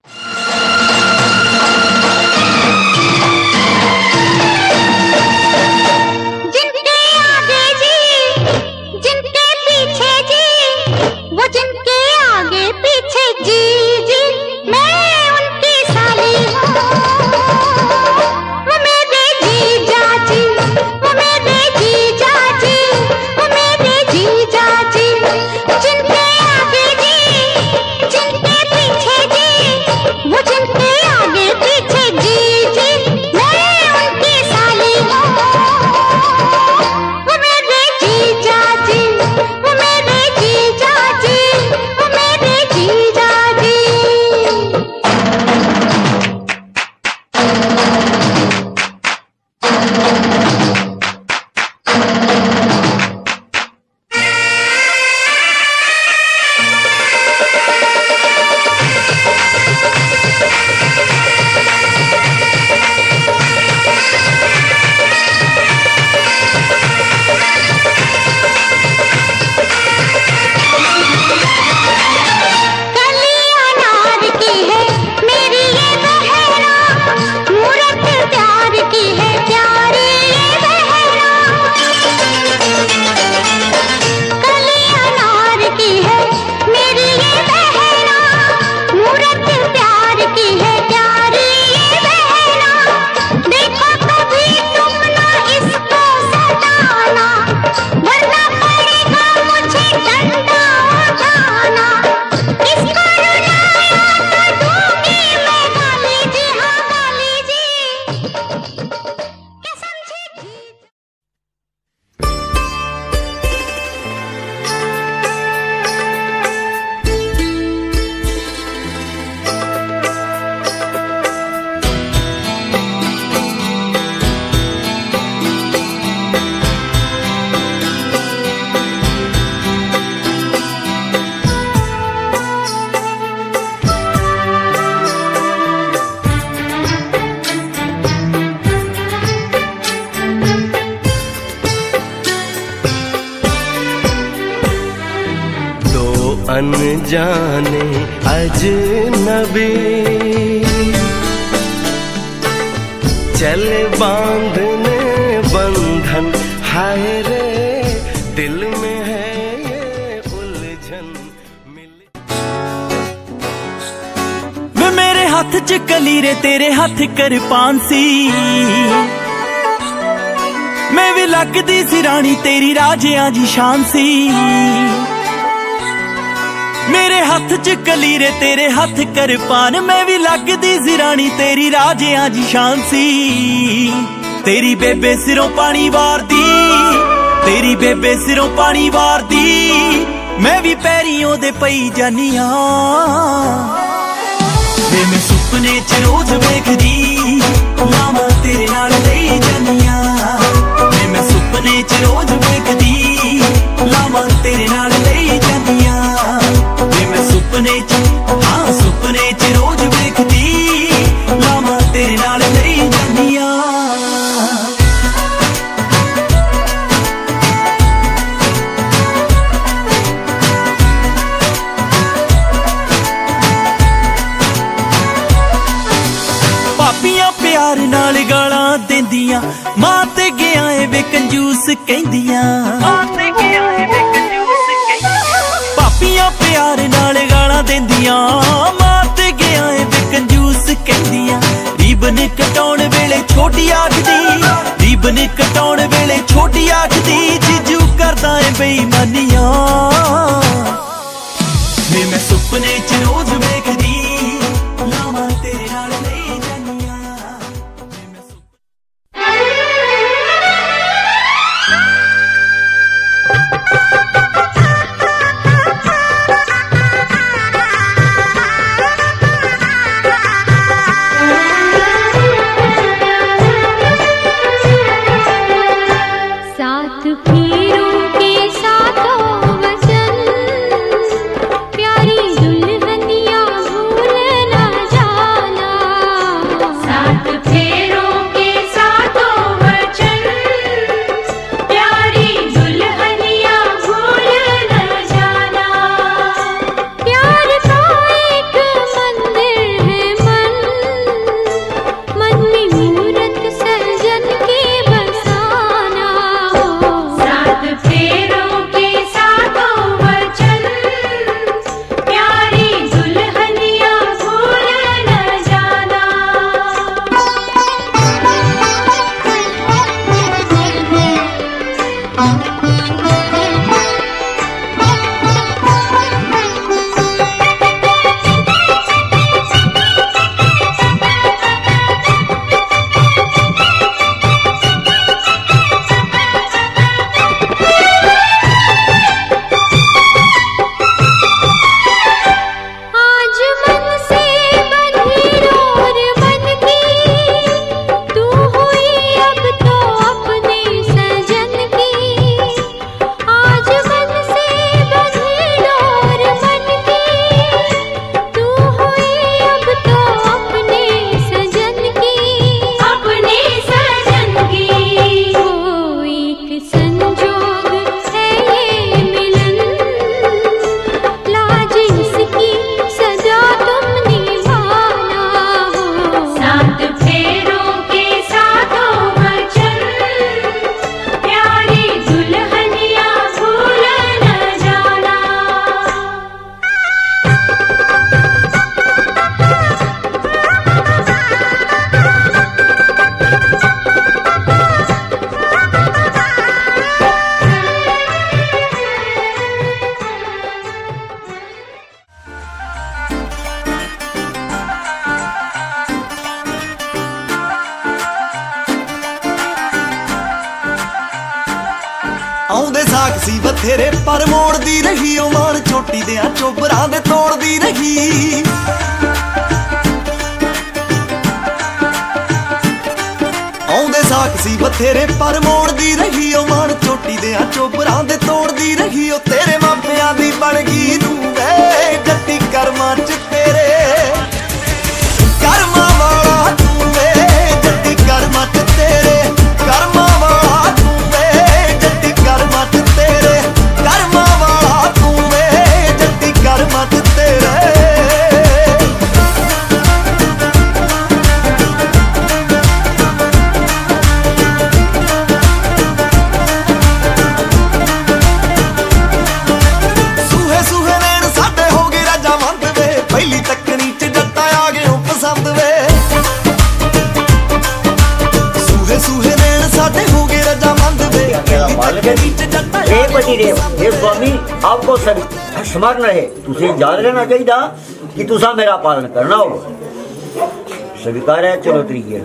जिनके आगे जी जिनके पीछे जी वो जिनके आगे पीछे जी जी मैं उनकी साली हूँ वो मेरे जीजा जी वो मेरे जीजा जी वो मेरे जीजा जी जिनके आगे जी जिनके पीछे जी वो जिनके आगे पीछे जी जी मैं उनकी साली हूँ वो मेरे जीजा जी वो मेरे जीजा जी वो मेरे जीजा जी कली अनार की है मेरी ये बहना मूरत प्यार की है प्यारी ये बहना कली अनार की है मेरी ये बहना मूरत प्यार की है प्यारी ये बहना देखो कभी तुम ना इसको सताना वरना पड़ेगा मुझे डंडा उठाना इसको रुलाया तो दूंगी मैं गाली जी हाँ गाली जी क्या समझे जी दो अनजाने अजनबी चले बांधने बंधन हाय रे दिल में है ये उलझन वे मेरे हाथ च कलीरे तेरे हाथ किरपान सी मैं भी लगदी सी रानी तेरी राजियां जी शान सी। मेरे हाथ च कलीरे तेरे हाथ करपान, मैं भी लगदी सी रानी तेरी राजियां जी शान सी। तेरी बेबे सिरों पानी वारदी, तेरी बेबे सिरों पानी वारदी, मैं भी पैरियों दे पई जानिया। मैं सुपने च रोज वेखदी लावां तेरे नाल लई जानिया। मैं सुपने च रोज वेखदी लावां तेरे नाल लई जानिया। मैं सुपने च हाँ सुपने च रोज वेखदी लावां तेरे नाल लई जानिया। प्यार नाल गालां देंदियां, मां ते गया है वे कंजूस कहंदियां। पापियां प्यार नाल गालां देंदियां, मां ते गया है वे कंजूस कहंदियां। रीबन कटाउण वेले छोटी आखदी, रीबन कटाउण वेले छोटी आखदी, जीजू करदा है बेईमानियां। मैं सुपने च रोज वेखदी लावां तेरे नाल लई जानिया। साथ फेरों के साथों वचन, प्यारी दुल्हनिया भूल न जाना। साथ फेरों के साथों वचन, प्यारी दुल्हनिया भूल न जाना। प्यार का एक मंदिर है मन, मन में मूरत सजन के बसाना। साथ फेरों के साथों वचन, प्यारी दुल्हनिया भूल न जाना। आज मन से बंधी डोर बन की, तू हुई अब तो अपने सजन की। आज मन से बंधी डोर बन की, तू हुई अब तो अपने सजन की। अपने सजन की वो एक संजोग है ये मिलन, लाज इसकी सजा तुम निभाना। साथ फेरों के साथों वचन, प्यारी दुल्हनिया भूल न जाना। ਆਉਂਦੇ ਸਾਖ ਸੀ ਬਥੇਰੇ ਪਰ ਮੋੜਦੀ ਰਹੀ ਉਹ ਮਾਣ ਚੋਟੀ ਦੇ ਚੋਬਰਾਂ ਦੇ ਤੋੜਦੀ ਰਹੀ। ਆਉਂਦੇ ਸਾਖ ਸੀ ਬਥੇਰੇ ਪਰ ਮੋੜਦੀ ਰਹੀ ਉਹ ਮਾਣ ਚੋਟੀ ਦੇ ਚੋਬਰਾਂ ਦੇ ਤੋੜਦੀ ਰਹੀ। ਉਹ ਤੇਰੇ ਮਾਪਿਆਂ ਦੀ ਬਣ ਗਈ ਤੂੰ ਵੇ ਜੱਟੀ ਕਰਮਾਂ ਚ ਤੇਰੇ, ਕਰਮਾਂ ਵਾਲਾ ਤੂੰ ਵੇ ਜੱਟੀ ਕਰਮਾਂ ਚ ਤੇਰੇ, ਕਰਮਾਂ ਵਾਲਾ ਤੂੰ ਵੇ ਜੱਟੀ ਕਰਮਾਂ ਚ ਤੇਰੇ, ਕਰਮਾਂ ਵਾਲਾ ਤੂੰ ਵੇ ਜੱਟੀ ਕਰਮਾਂ ਚ ਤੇਰੇ। ਸੂਹੇ ਸੂਹੇ पतिदेव हे स्वामी आपको सब स्मरण रहे, तुझे याद रहना चाहिए कि तुसा मेरा पालन करना होगा। स्वीकार है। चलो तरीके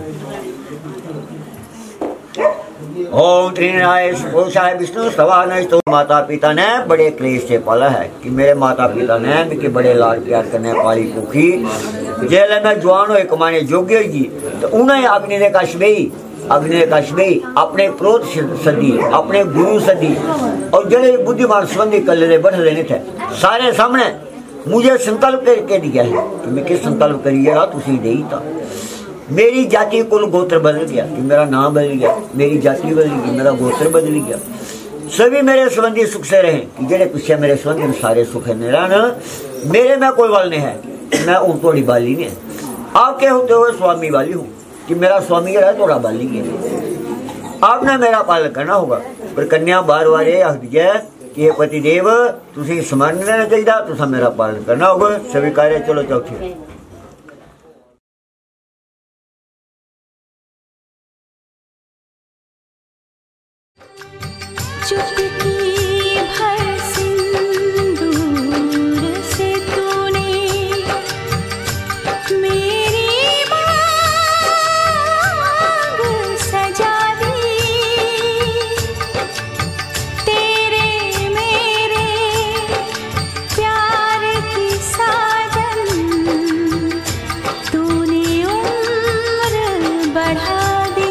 ओम त्रिनाय कोशाय विष्णु सवानय। तो माता पिता ने बड़े क्लेश से पाला है कि मेरे माता पिता ने मुझे बड़े लाड प्यार करने पाली भूखी जेल में जवान हो कमाने योग्य होगी तो उन्हें अग्नि ने कश्मी अपने प्रोत सदी अपने गुरु सदी और जड़े बुद्धिमान संबंधी कल बढ़ लेने थे सारे सामने मुझे संकल्प करके दिया है कि मैं किस संकल्प करिएगा तुसी दे ही था। मेरी जाति कुल गोत्र बदल गया कि मेरा नाम बदल गया, मेरी जाति बदल गई, मेरा गोत्र बदल गया। सभी मेरे संबंधी सुख से रहे कि जेड़े पीछे मेरे संबंधी सारे सुख है निरान मेरे में कोई वाल नहीं है, मैं उन थोड़ी बाली नहीं है। आपके होते हुए स्वामी वाली हूँ कि मेरा स्वामी है थोड़ा बाली है। आपने मेरा पालन करना होगा। पर कन्या बार बार ये आखिए कि हे पतिदेव तुझे स्मरण रहना चाहिए, तुझा मेरा पालन करना होगा। सभी कार्य चलो चौथी चुटकी भर सिंदूर से तूने मेरी मांग सजा दी। तेरे मेरे प्यार की साजन तूने उम्र बढ़ा दी।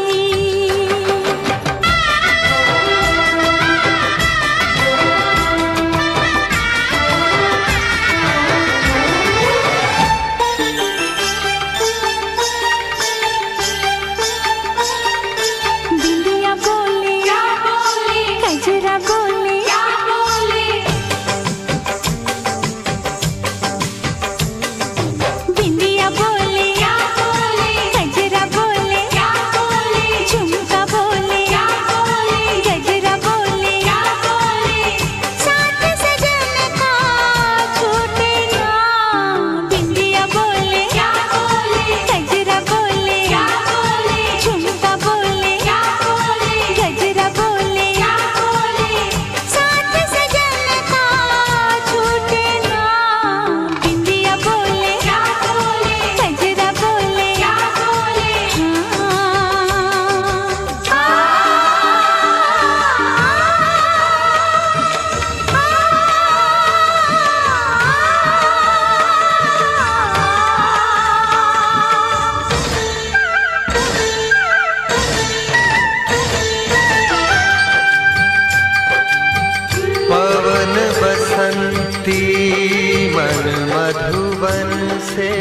मधुबन से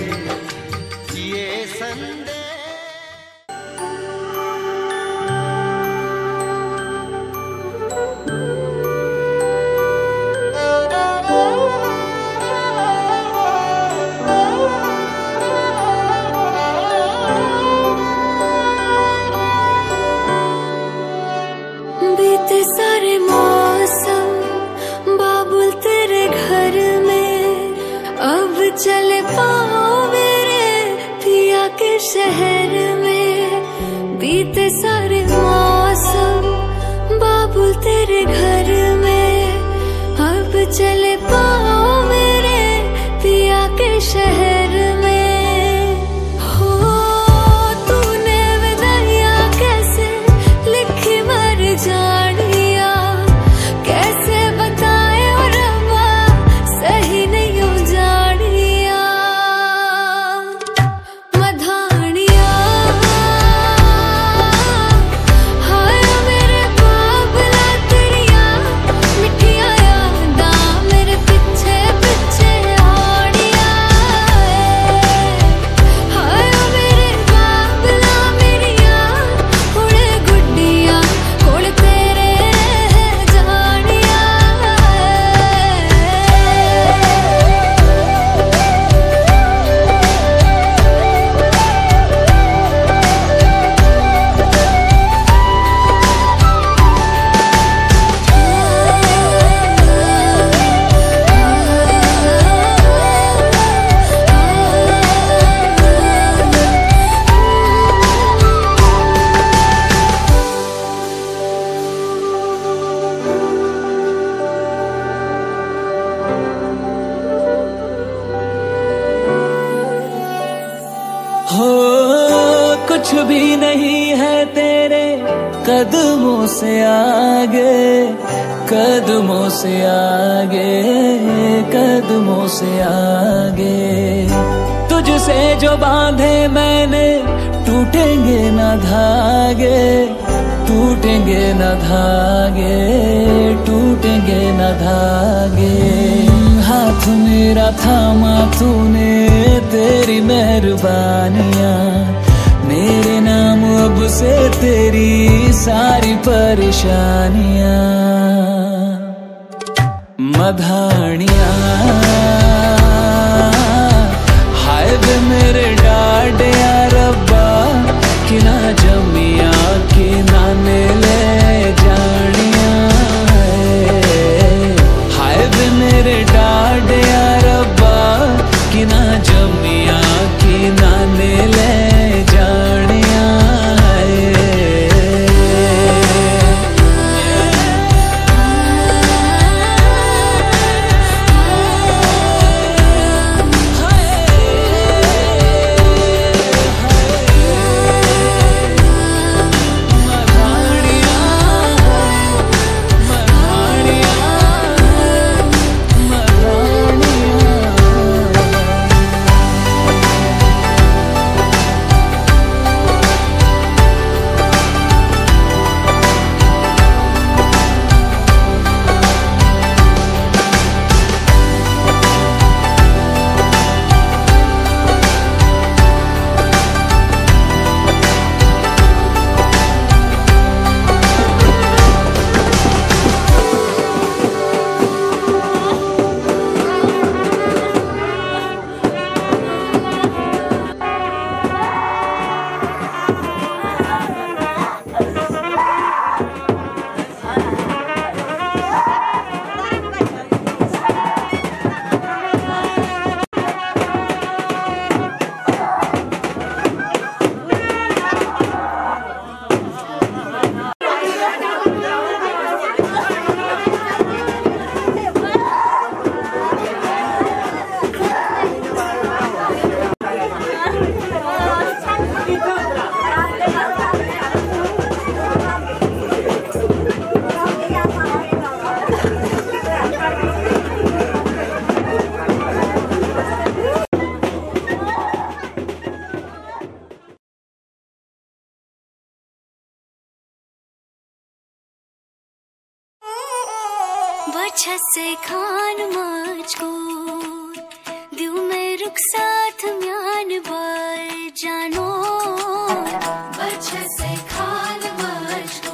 ये संदेश बीते सारे मौसम बाबुल तेरे घर में अब चले पाओ मेरे पिया के शहर में। बीते सारे मौसम बाबुल तेरे घर में अब चले पाओ मेरे पिया के शहर में। हो तूने विदाइयां कैसे लिखी मर जानिया कैसे बताए और रब्बा सही नहीं हो जानिया। मधानिया हाय मेरे बाबला तेरिया मिठिया यादा मेरे पीछे पीछे आड़िया। कुछ भी नहीं है तेरे कदमों से आगे, कदमों से आगे, कदमों से आगे। तुझसे जो बांधे मैंने टूटेंगे ना धागे, टूटेंगे न धागे, टूटेंगे न धागे। हाथ मेरा थामा तूने, तेरी मेहरबानियाँ मेरे नाम अब से तेरी सारी परेशानियाँ। मधानियाँ हाय वे मेरे डाडे या रब्बा, कि ना जमिया कि ना ले जानिया। हाय वे मेरे डाडे या रब्बा, कि ना जमिया कि ना ले जानिया। बच्चा से खान माच को दियो में रुक साथ म्यान बार जानो। बच्चा से खान माच को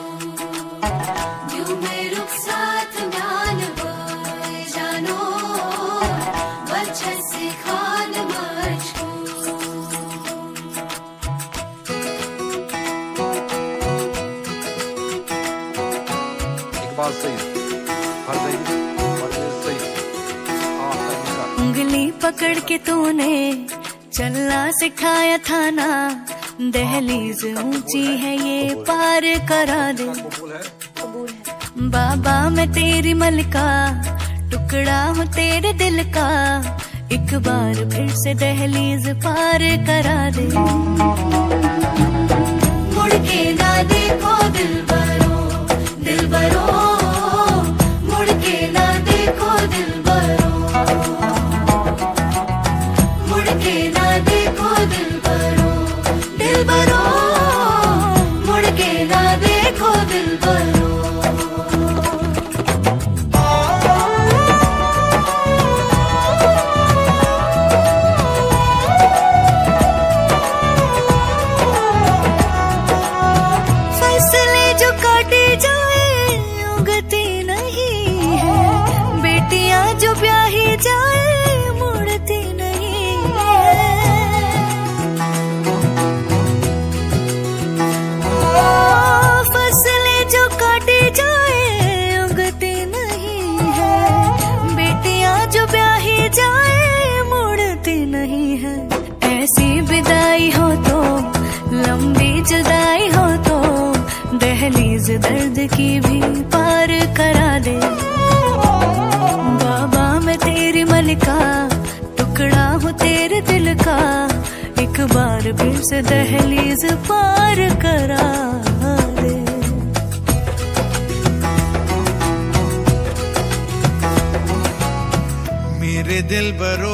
दियो में रुक साथ म्यान बार जानो। बच्चा से खान माच को एक बात सही उंगली पकड़ के तूने चलना सिखाया था ना। दहलीज ऊंची है ये पार करा दे। बाबा मैं तेरी मलका, टुकड़ा हूँ तेरे दिल का। एक बार फिर से दहलीज पार करा दे। मुड़ के ना देखो दिलबरो, दिलबरो मुड़ के ना देखो दिलबरो। मुड़ के ना देखो दिलबरो, दिलबरो मुड़ के ना देखो दिलबरो। फैसले जो काटे जाए और फिर से दहलीज पार करा दे। मेरे दिल बरो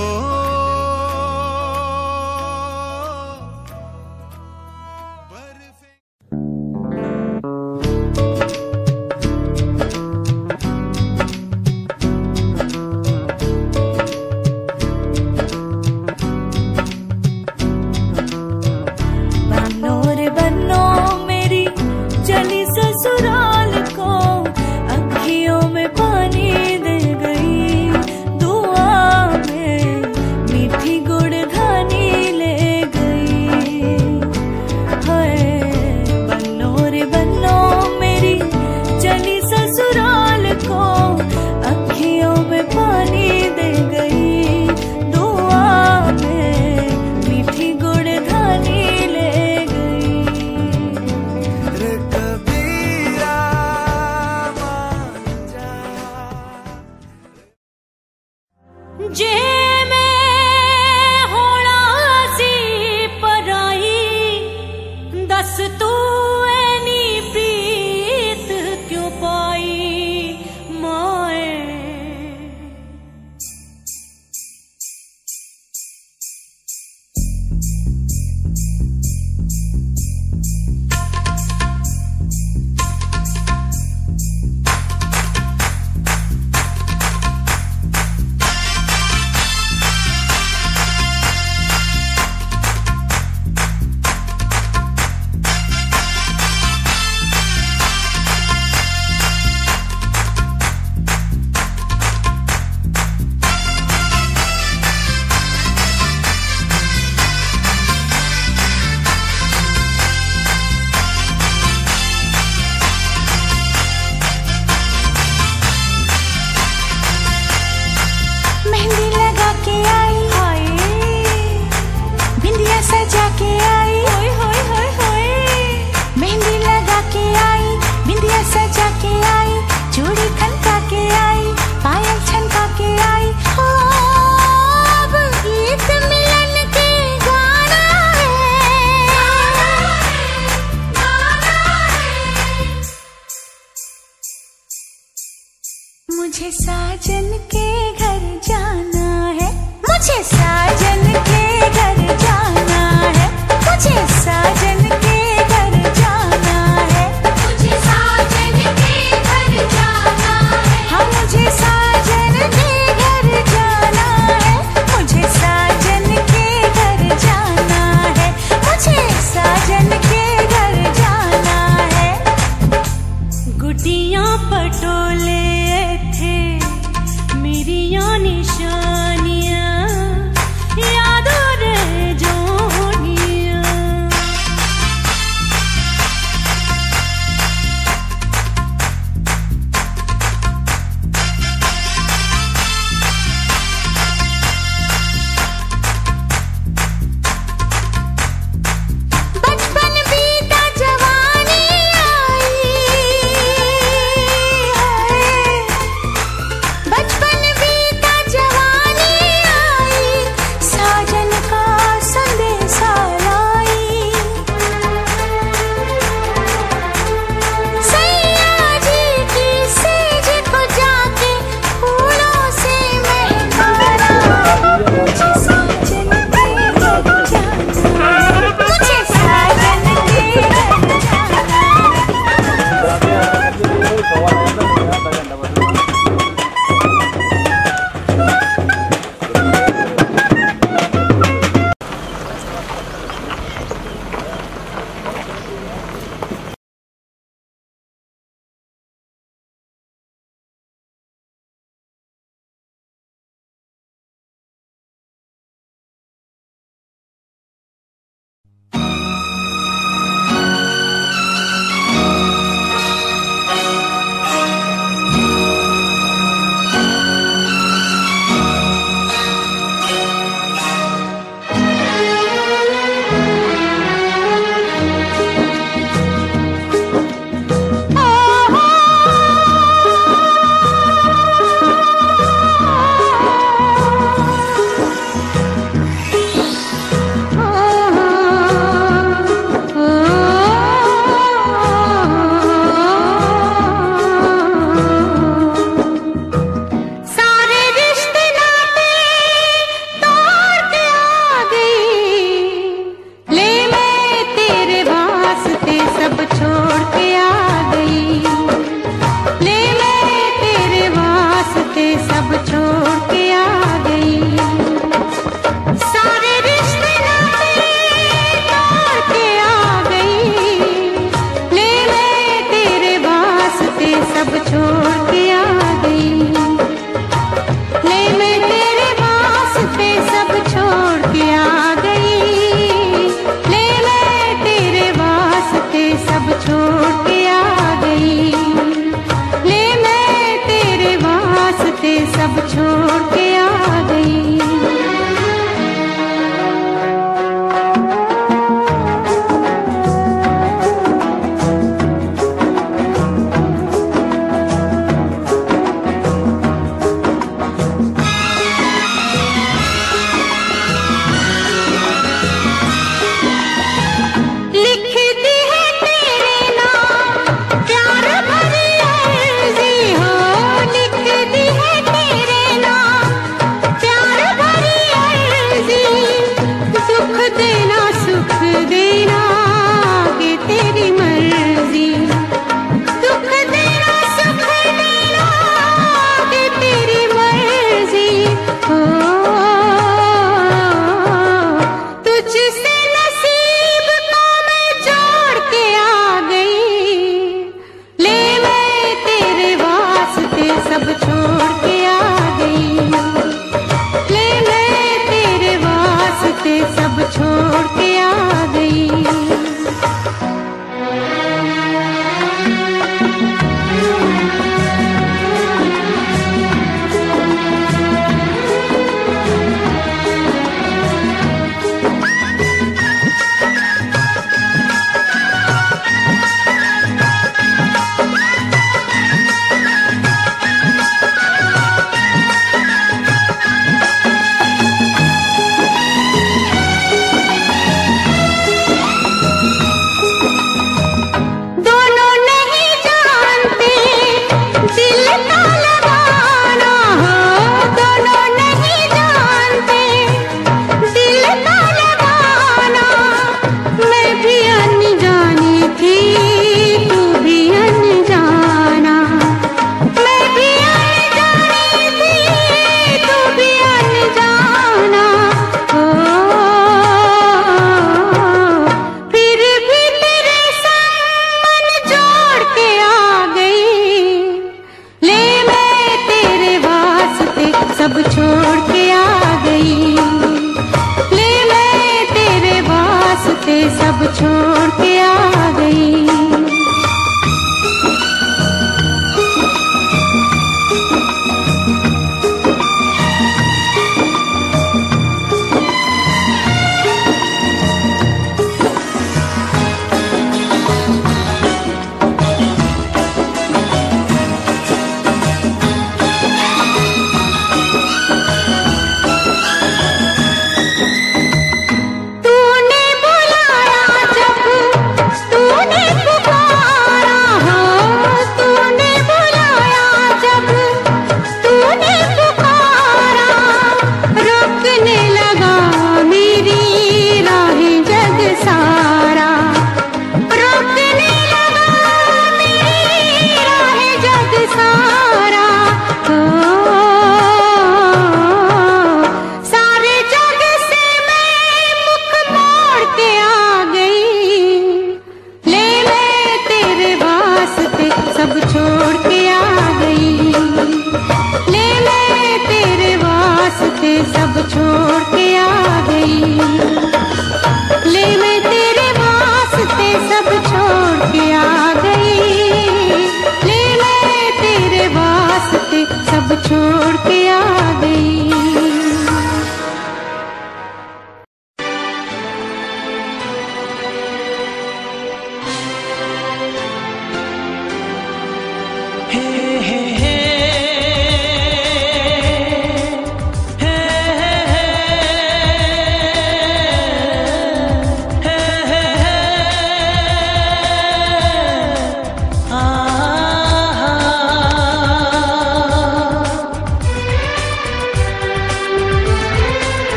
सब छोड़ के आ गई।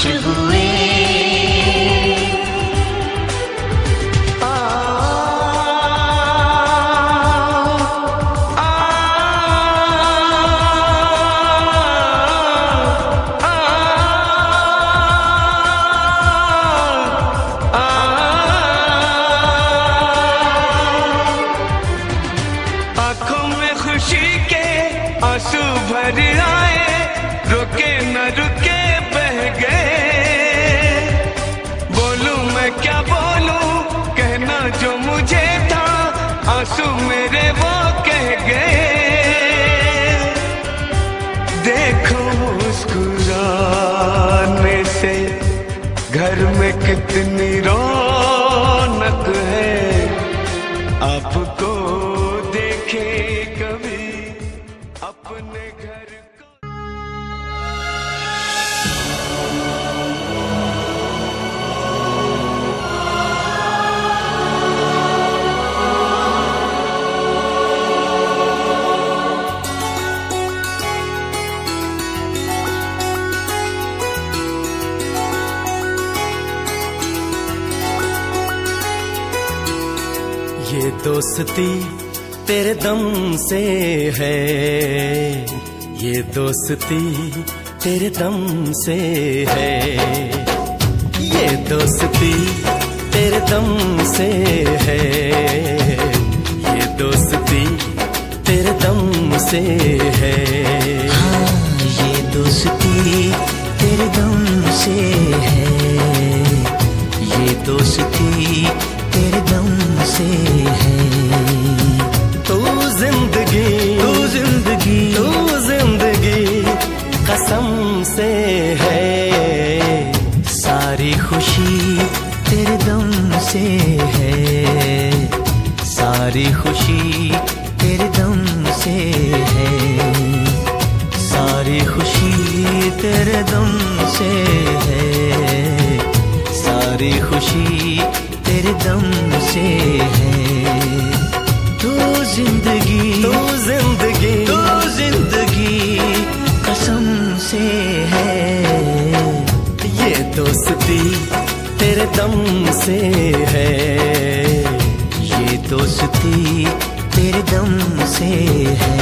खुश हुए। आंखों में खुशी के आंसू भर आए, रुके न रुके बह गए। बोलूं मैं क्या बोलूं, कहना जो मुझे था, आंसू मेरे वो कह गए। देखो मुस्कुराने से घर में कितनी रौनक है, आपको देखे कभी अपने घर को। ये दोस्ती तेरे दम से है, ये दोस्ती तेरे दम से है, ये दोस्ती तेरे दम से है, ये दोस्ती तेरे दम से है। हाँ, ये दोस्ती तेरे दम से है, ये दोस्ती तेरे दम से है। तू जिंदगी कसम से है, सारी खुशी तेरे दम से है, सारी खुशी तेरे दम से है, सारी खुशी तेरे दम से है, सारी खुशी तेरे दम से है। तू जिंदगी कसम से है, ये दोस्ती तेरे दम से है, ये दोस्ती तेरे दम से है।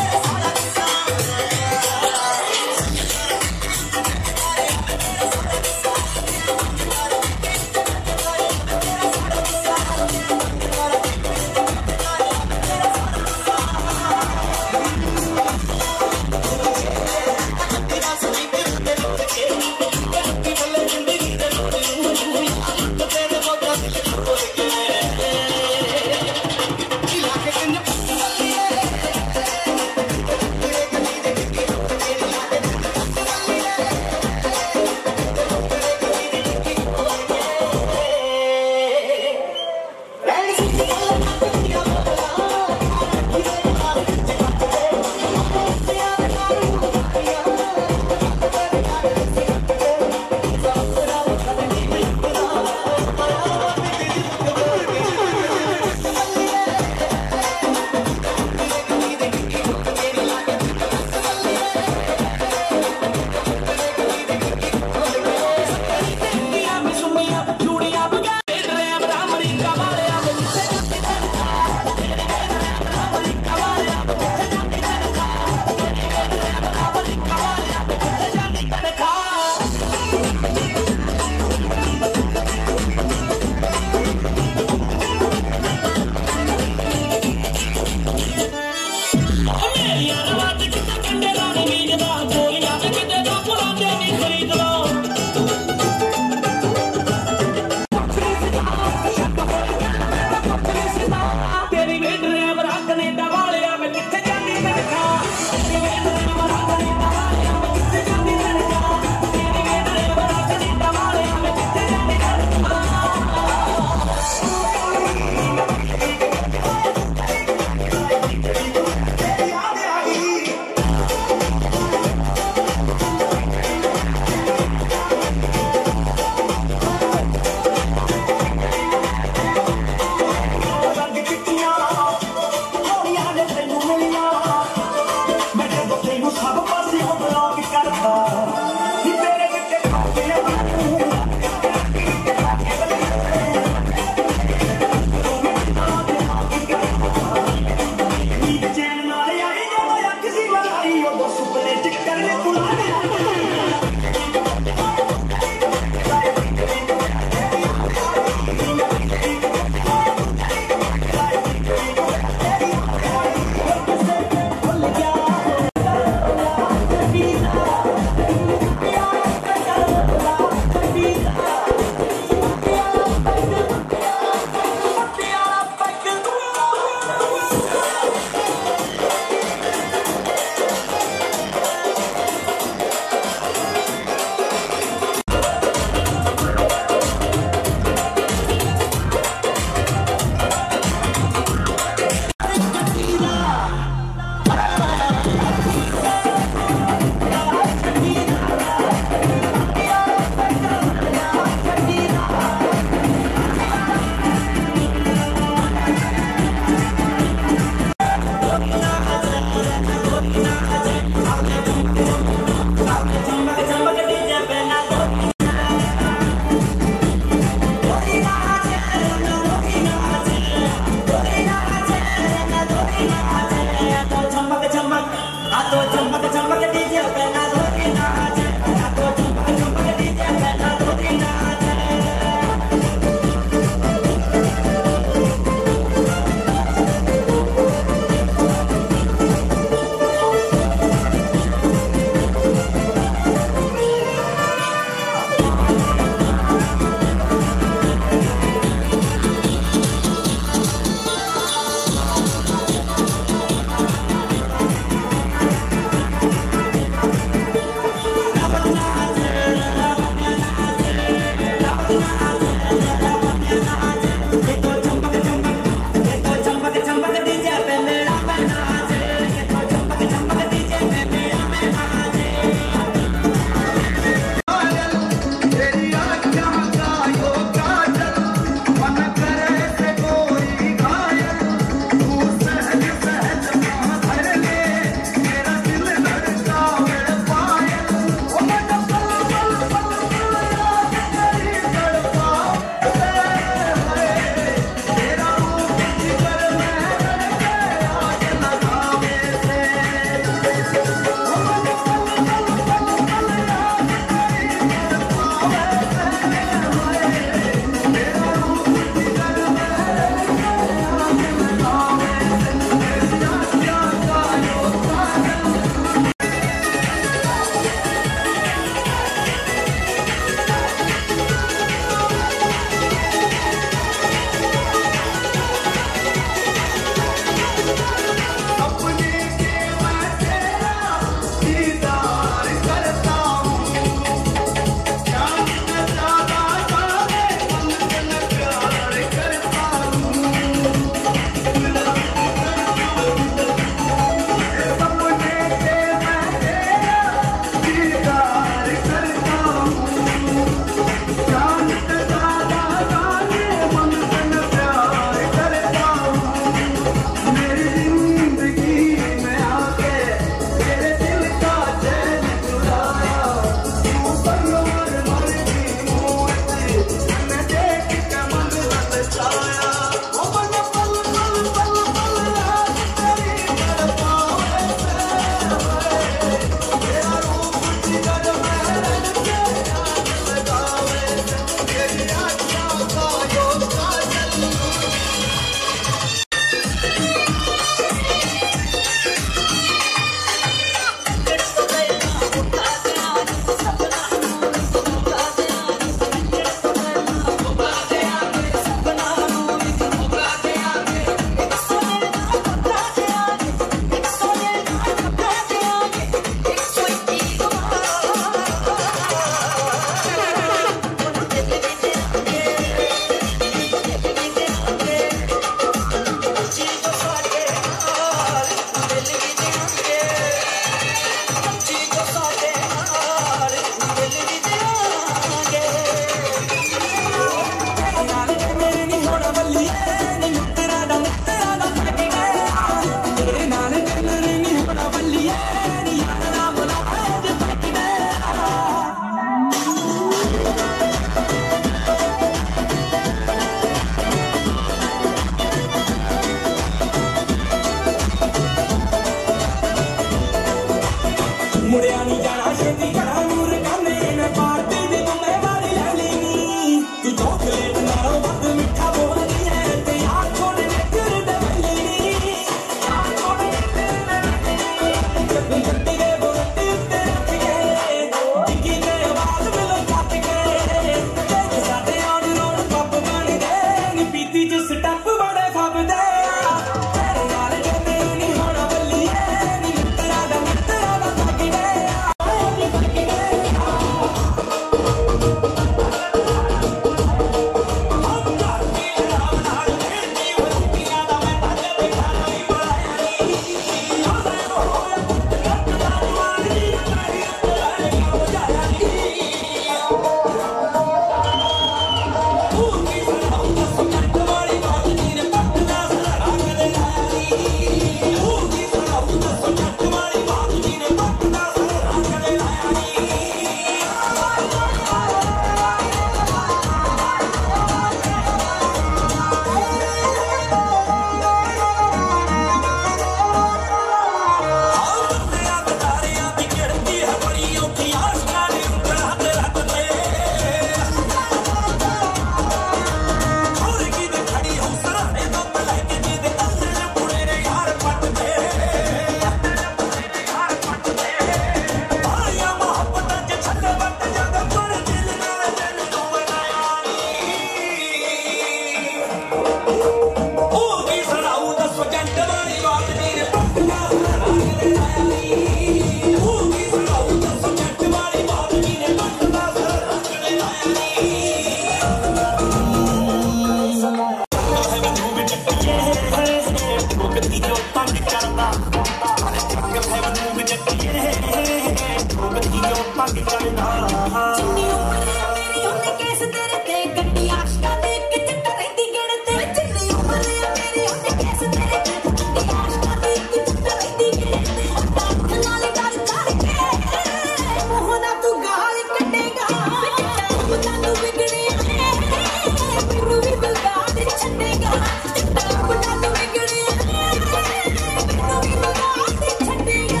रंग चढ़दा जिन्नी उम्र है मेरी उन्ने केस तेरे ते गड्डी आशका देख के चिट्टा रहंदी गिणते जिन्नी उम्र है मेरी उन्ने केस तेरे ते गड्डी आशका देख के चिट्टा रहंदी गिणते नाले डर करके मोहना तू गाल कटेगा बता तू बिगड़े मैनू भी बलगा दे छड्डेगा बता तू बिगड़े मैनू भी बलगा दे छड्डेगा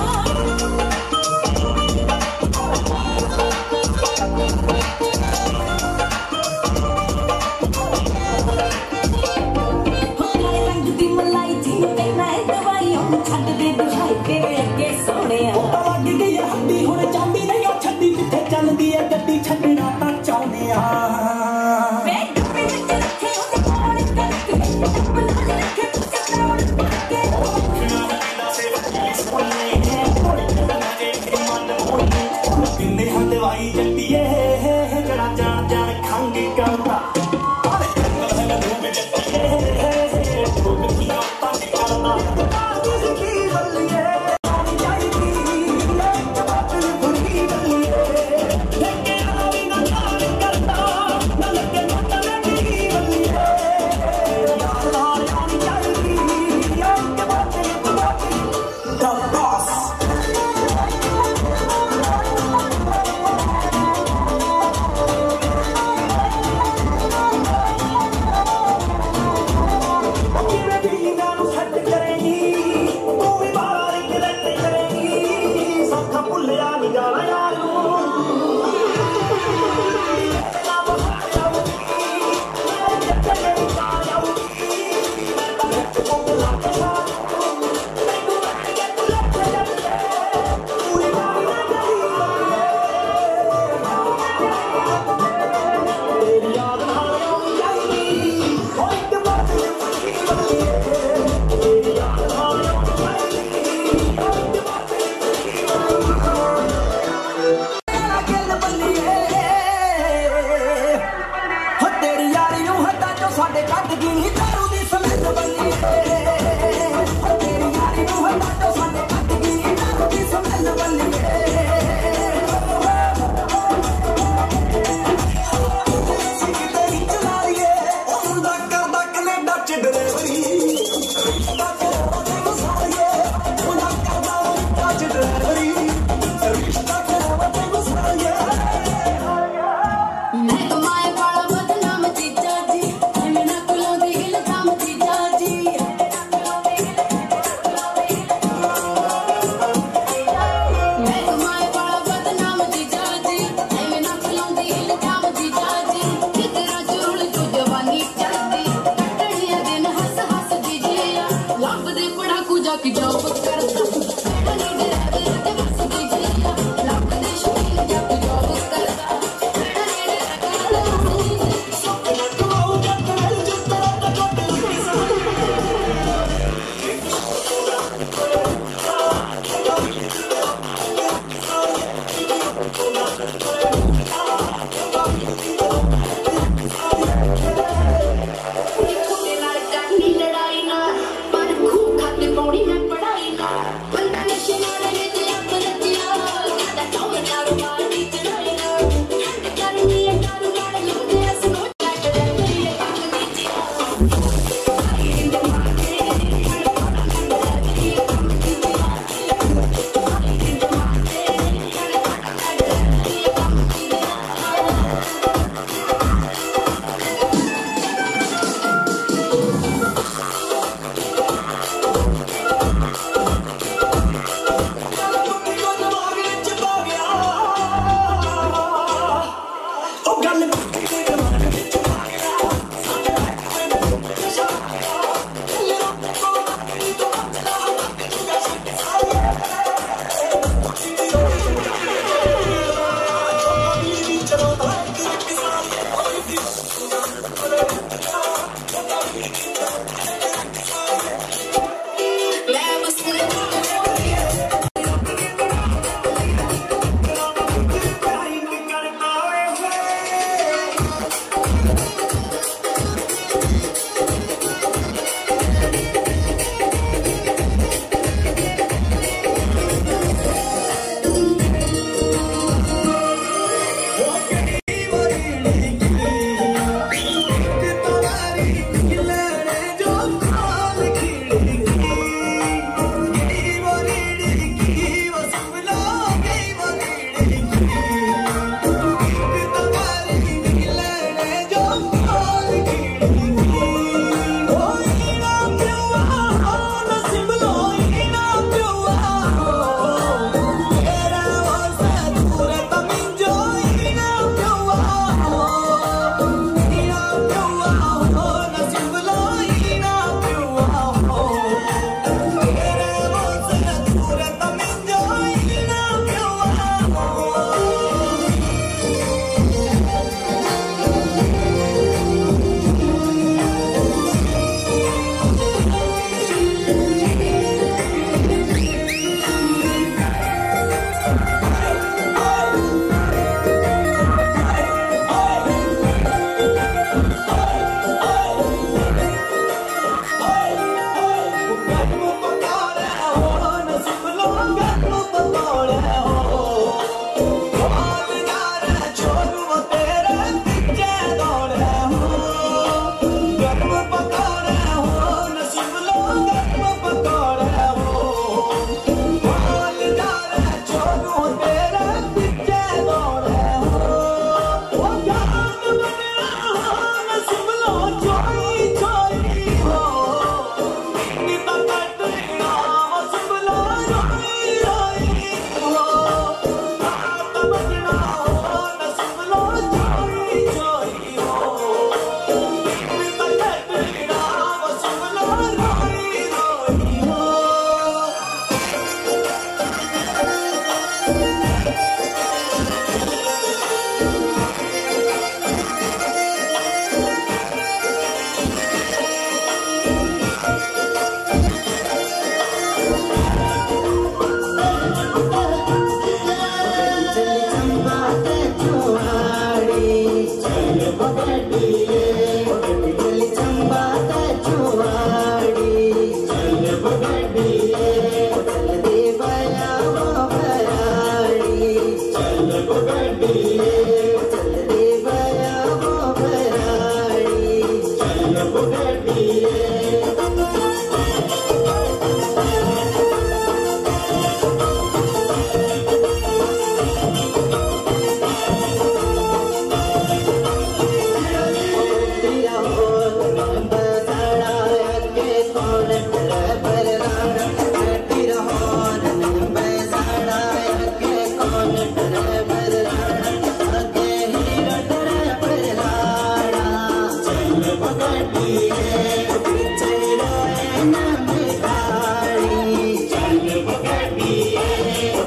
चलदी है गड्डी छड्डना तां चाहुंदे आ किन्ने हां दवाई जट्टिए जड़ा जान जान खंग करदा अरे जंगल है धूप जट्टिए धूप की तंग करदा की बल्लिए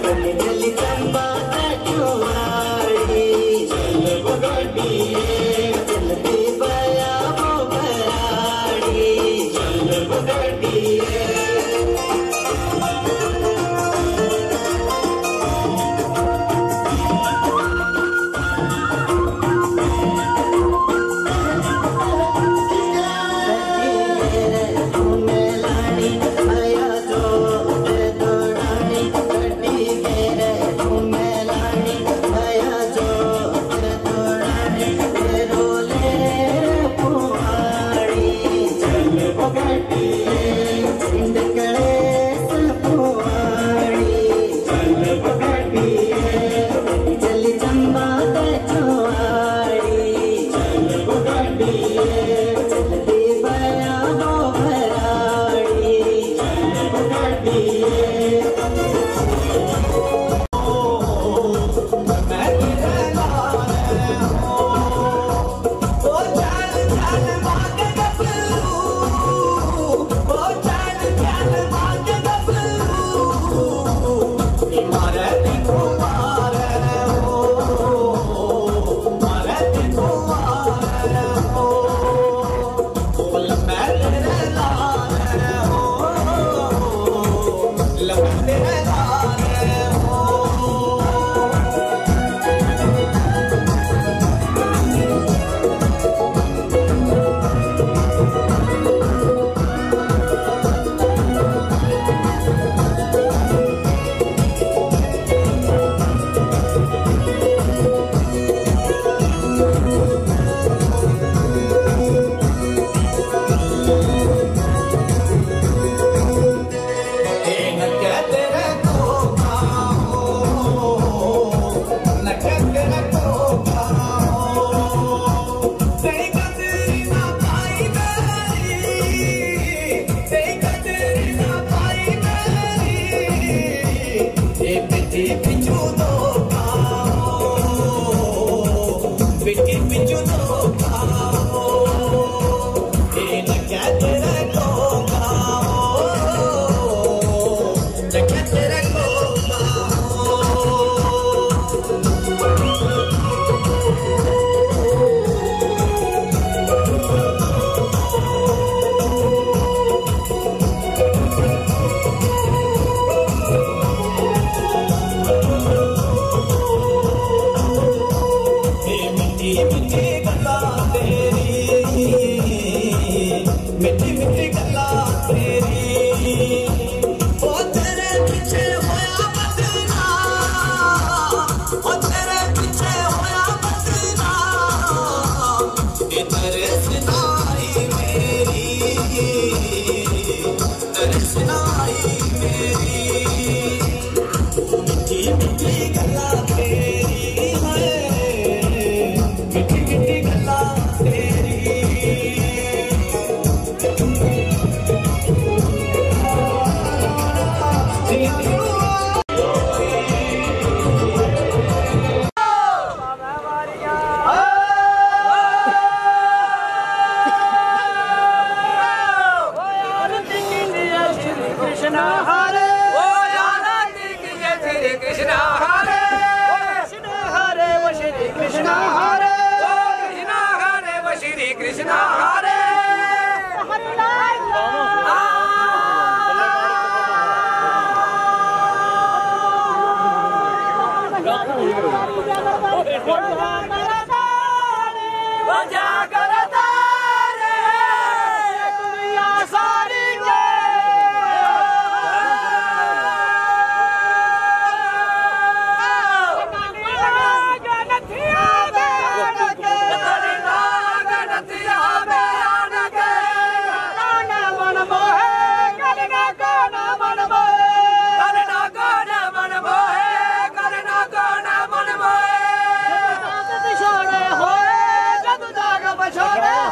छोड़े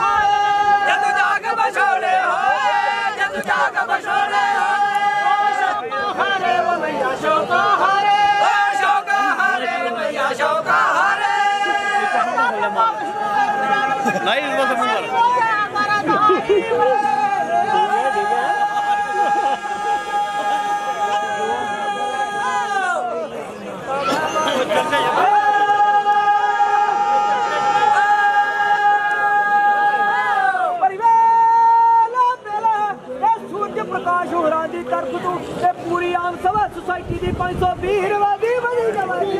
प्रकाश होरां दी तरफ तो ते पूरी आम सभा सोसाइटी दी 520 रवादी बड़ी जवानी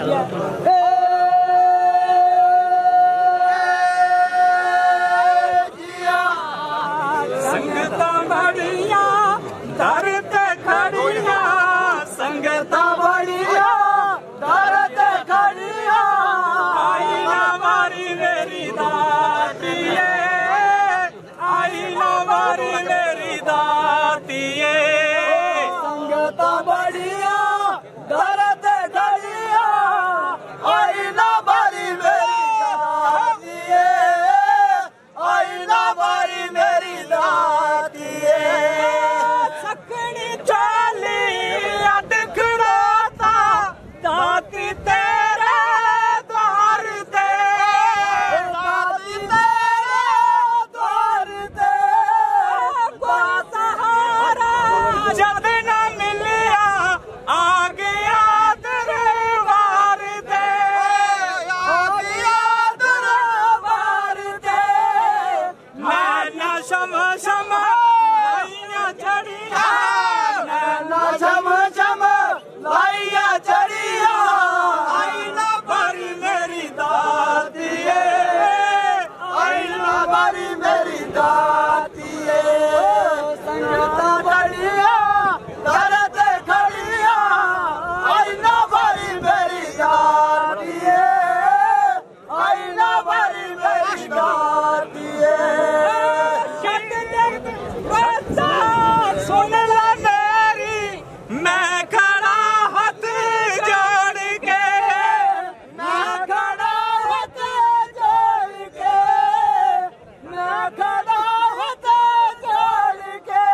संगता बढ़िया दर्द खड़िया संगता बढ़िया दर्द खड़िया आई ना मारी मेरी दातिये आई ना मारी मेरी दातिये संगता बढ़िया दर्द खड़िया आई ना मारी मेरी दातिये आई ना मारी मेरी दातिये सकनी चाली अटकराता दाती तेरे द्वार दे दाती तेरे द्वार दे को सहारा जब न मिलिया आ गया दरबार दे आ गया दरबार दे मैं न शम शम लाइया चढ़िया मैं न शम शम लाइया चढ़िया आई ना बारी मेरी दातिये आई ना बारी मेरी दातिये संगता बढ़िया दर्द खड़िया आई ना बारी मेरी दातिये आई ना बारी मेरी दातिये सुन ला मेरी मैं खड़ा हाथ जोड़ के मैं खड़ा हाथ जोड़ के मैं खड़ा हाथ जोड़ के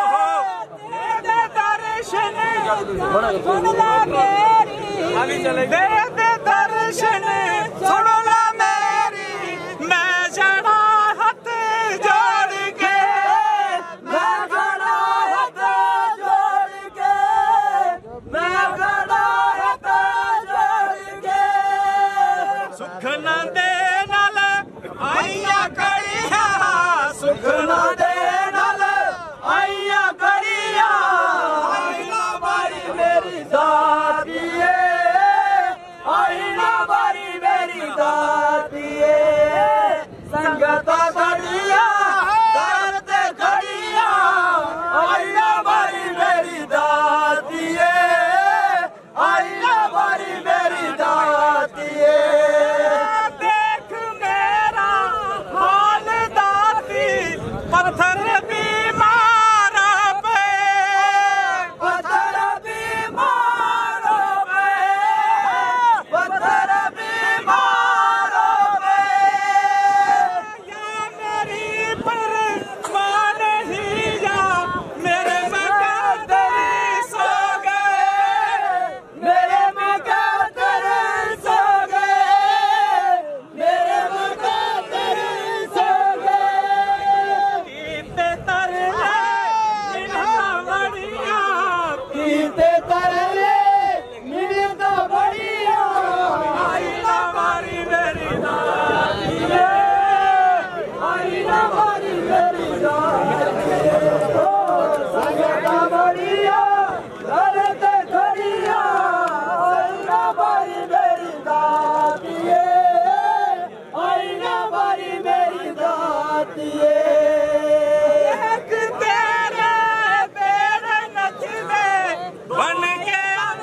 दे दर्शन सुन ला मेरी दे दर्शन सुन ला मेरी मैं खड़ा हाथ जोड़ के मैं खड़ा हाथ जोड़ के मैं खड़ा हाथ जोड़ के सुख न दे नल आइया कड़िया सुख न दे नल आइया कड़िया आई ना बारी मेरी दातिये आई ना बारी मेरी दातिये संगता खड़िया दर्द खड़िया आई ना बारी मेरी दातिये आई ना बारी मेरी दातिये देख मेरा हाल दाती पत्थर बीमार पे पत्थर बीमार पे पत्थर बीमार पे या मेरी पर मान ही जा मेरे मुकद्दर सो गए मेरे मुकद्दर सो गए मेरे मुकद्दर सो गए कीते तरले मिलता बढ़िया कीते तरले मिलता बढ़िया आई ना मारी मेरी दातिये आई ना मारी मेरी दातिये संगता बढ़िया दर्द खड़िया आई ना मारी मेरी दातिये आई ना मारी मेरी दातिये एक तेरे बेड़े नचदे बन के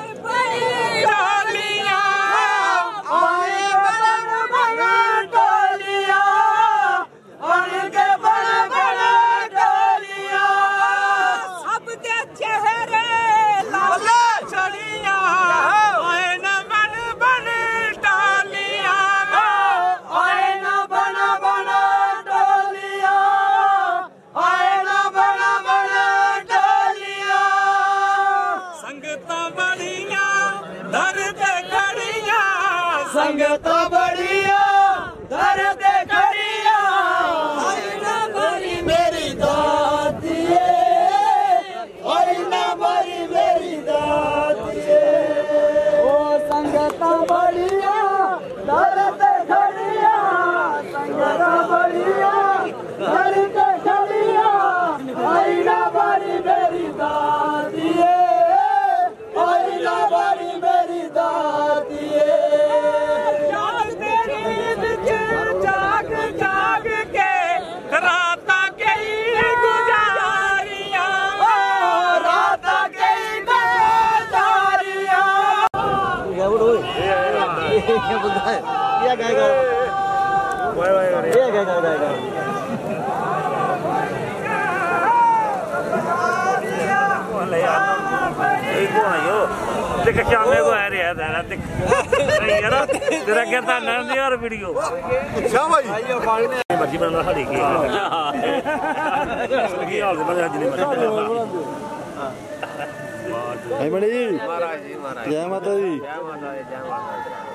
डोलियां आई बन बन डोलियां बन के बन बन डोलियां सबके चेहरे लाल चढ़िया आए न बन बन डालियां आए न बन बन डोलियां आए न बन बन डोलियां संगता बढ़िया दर्द खड़िया संगता बढ़िया दर्द खड़िया आई ना बारी मेरी दातिये आई ना बारी मेरी दातिये ओ संगता बढ़िया दर्द खड़िया संगता बढ़िया दर्द खड़िया आई ना बारी मेरी दातिये आई ना बारी मेरी दातिये ये बोलता है ये गाएगा ये गाएगा देख क्या मेरे को आ रहा है तेरा देख यार तेरा कहता नहीं यार वीडियो अच्छा भाई मर्जी बना खड़ी की हां की हाल बना जल्दी भाई बड़ी महाराज जी महाराज जय माता दी जय माता दी जय माता दी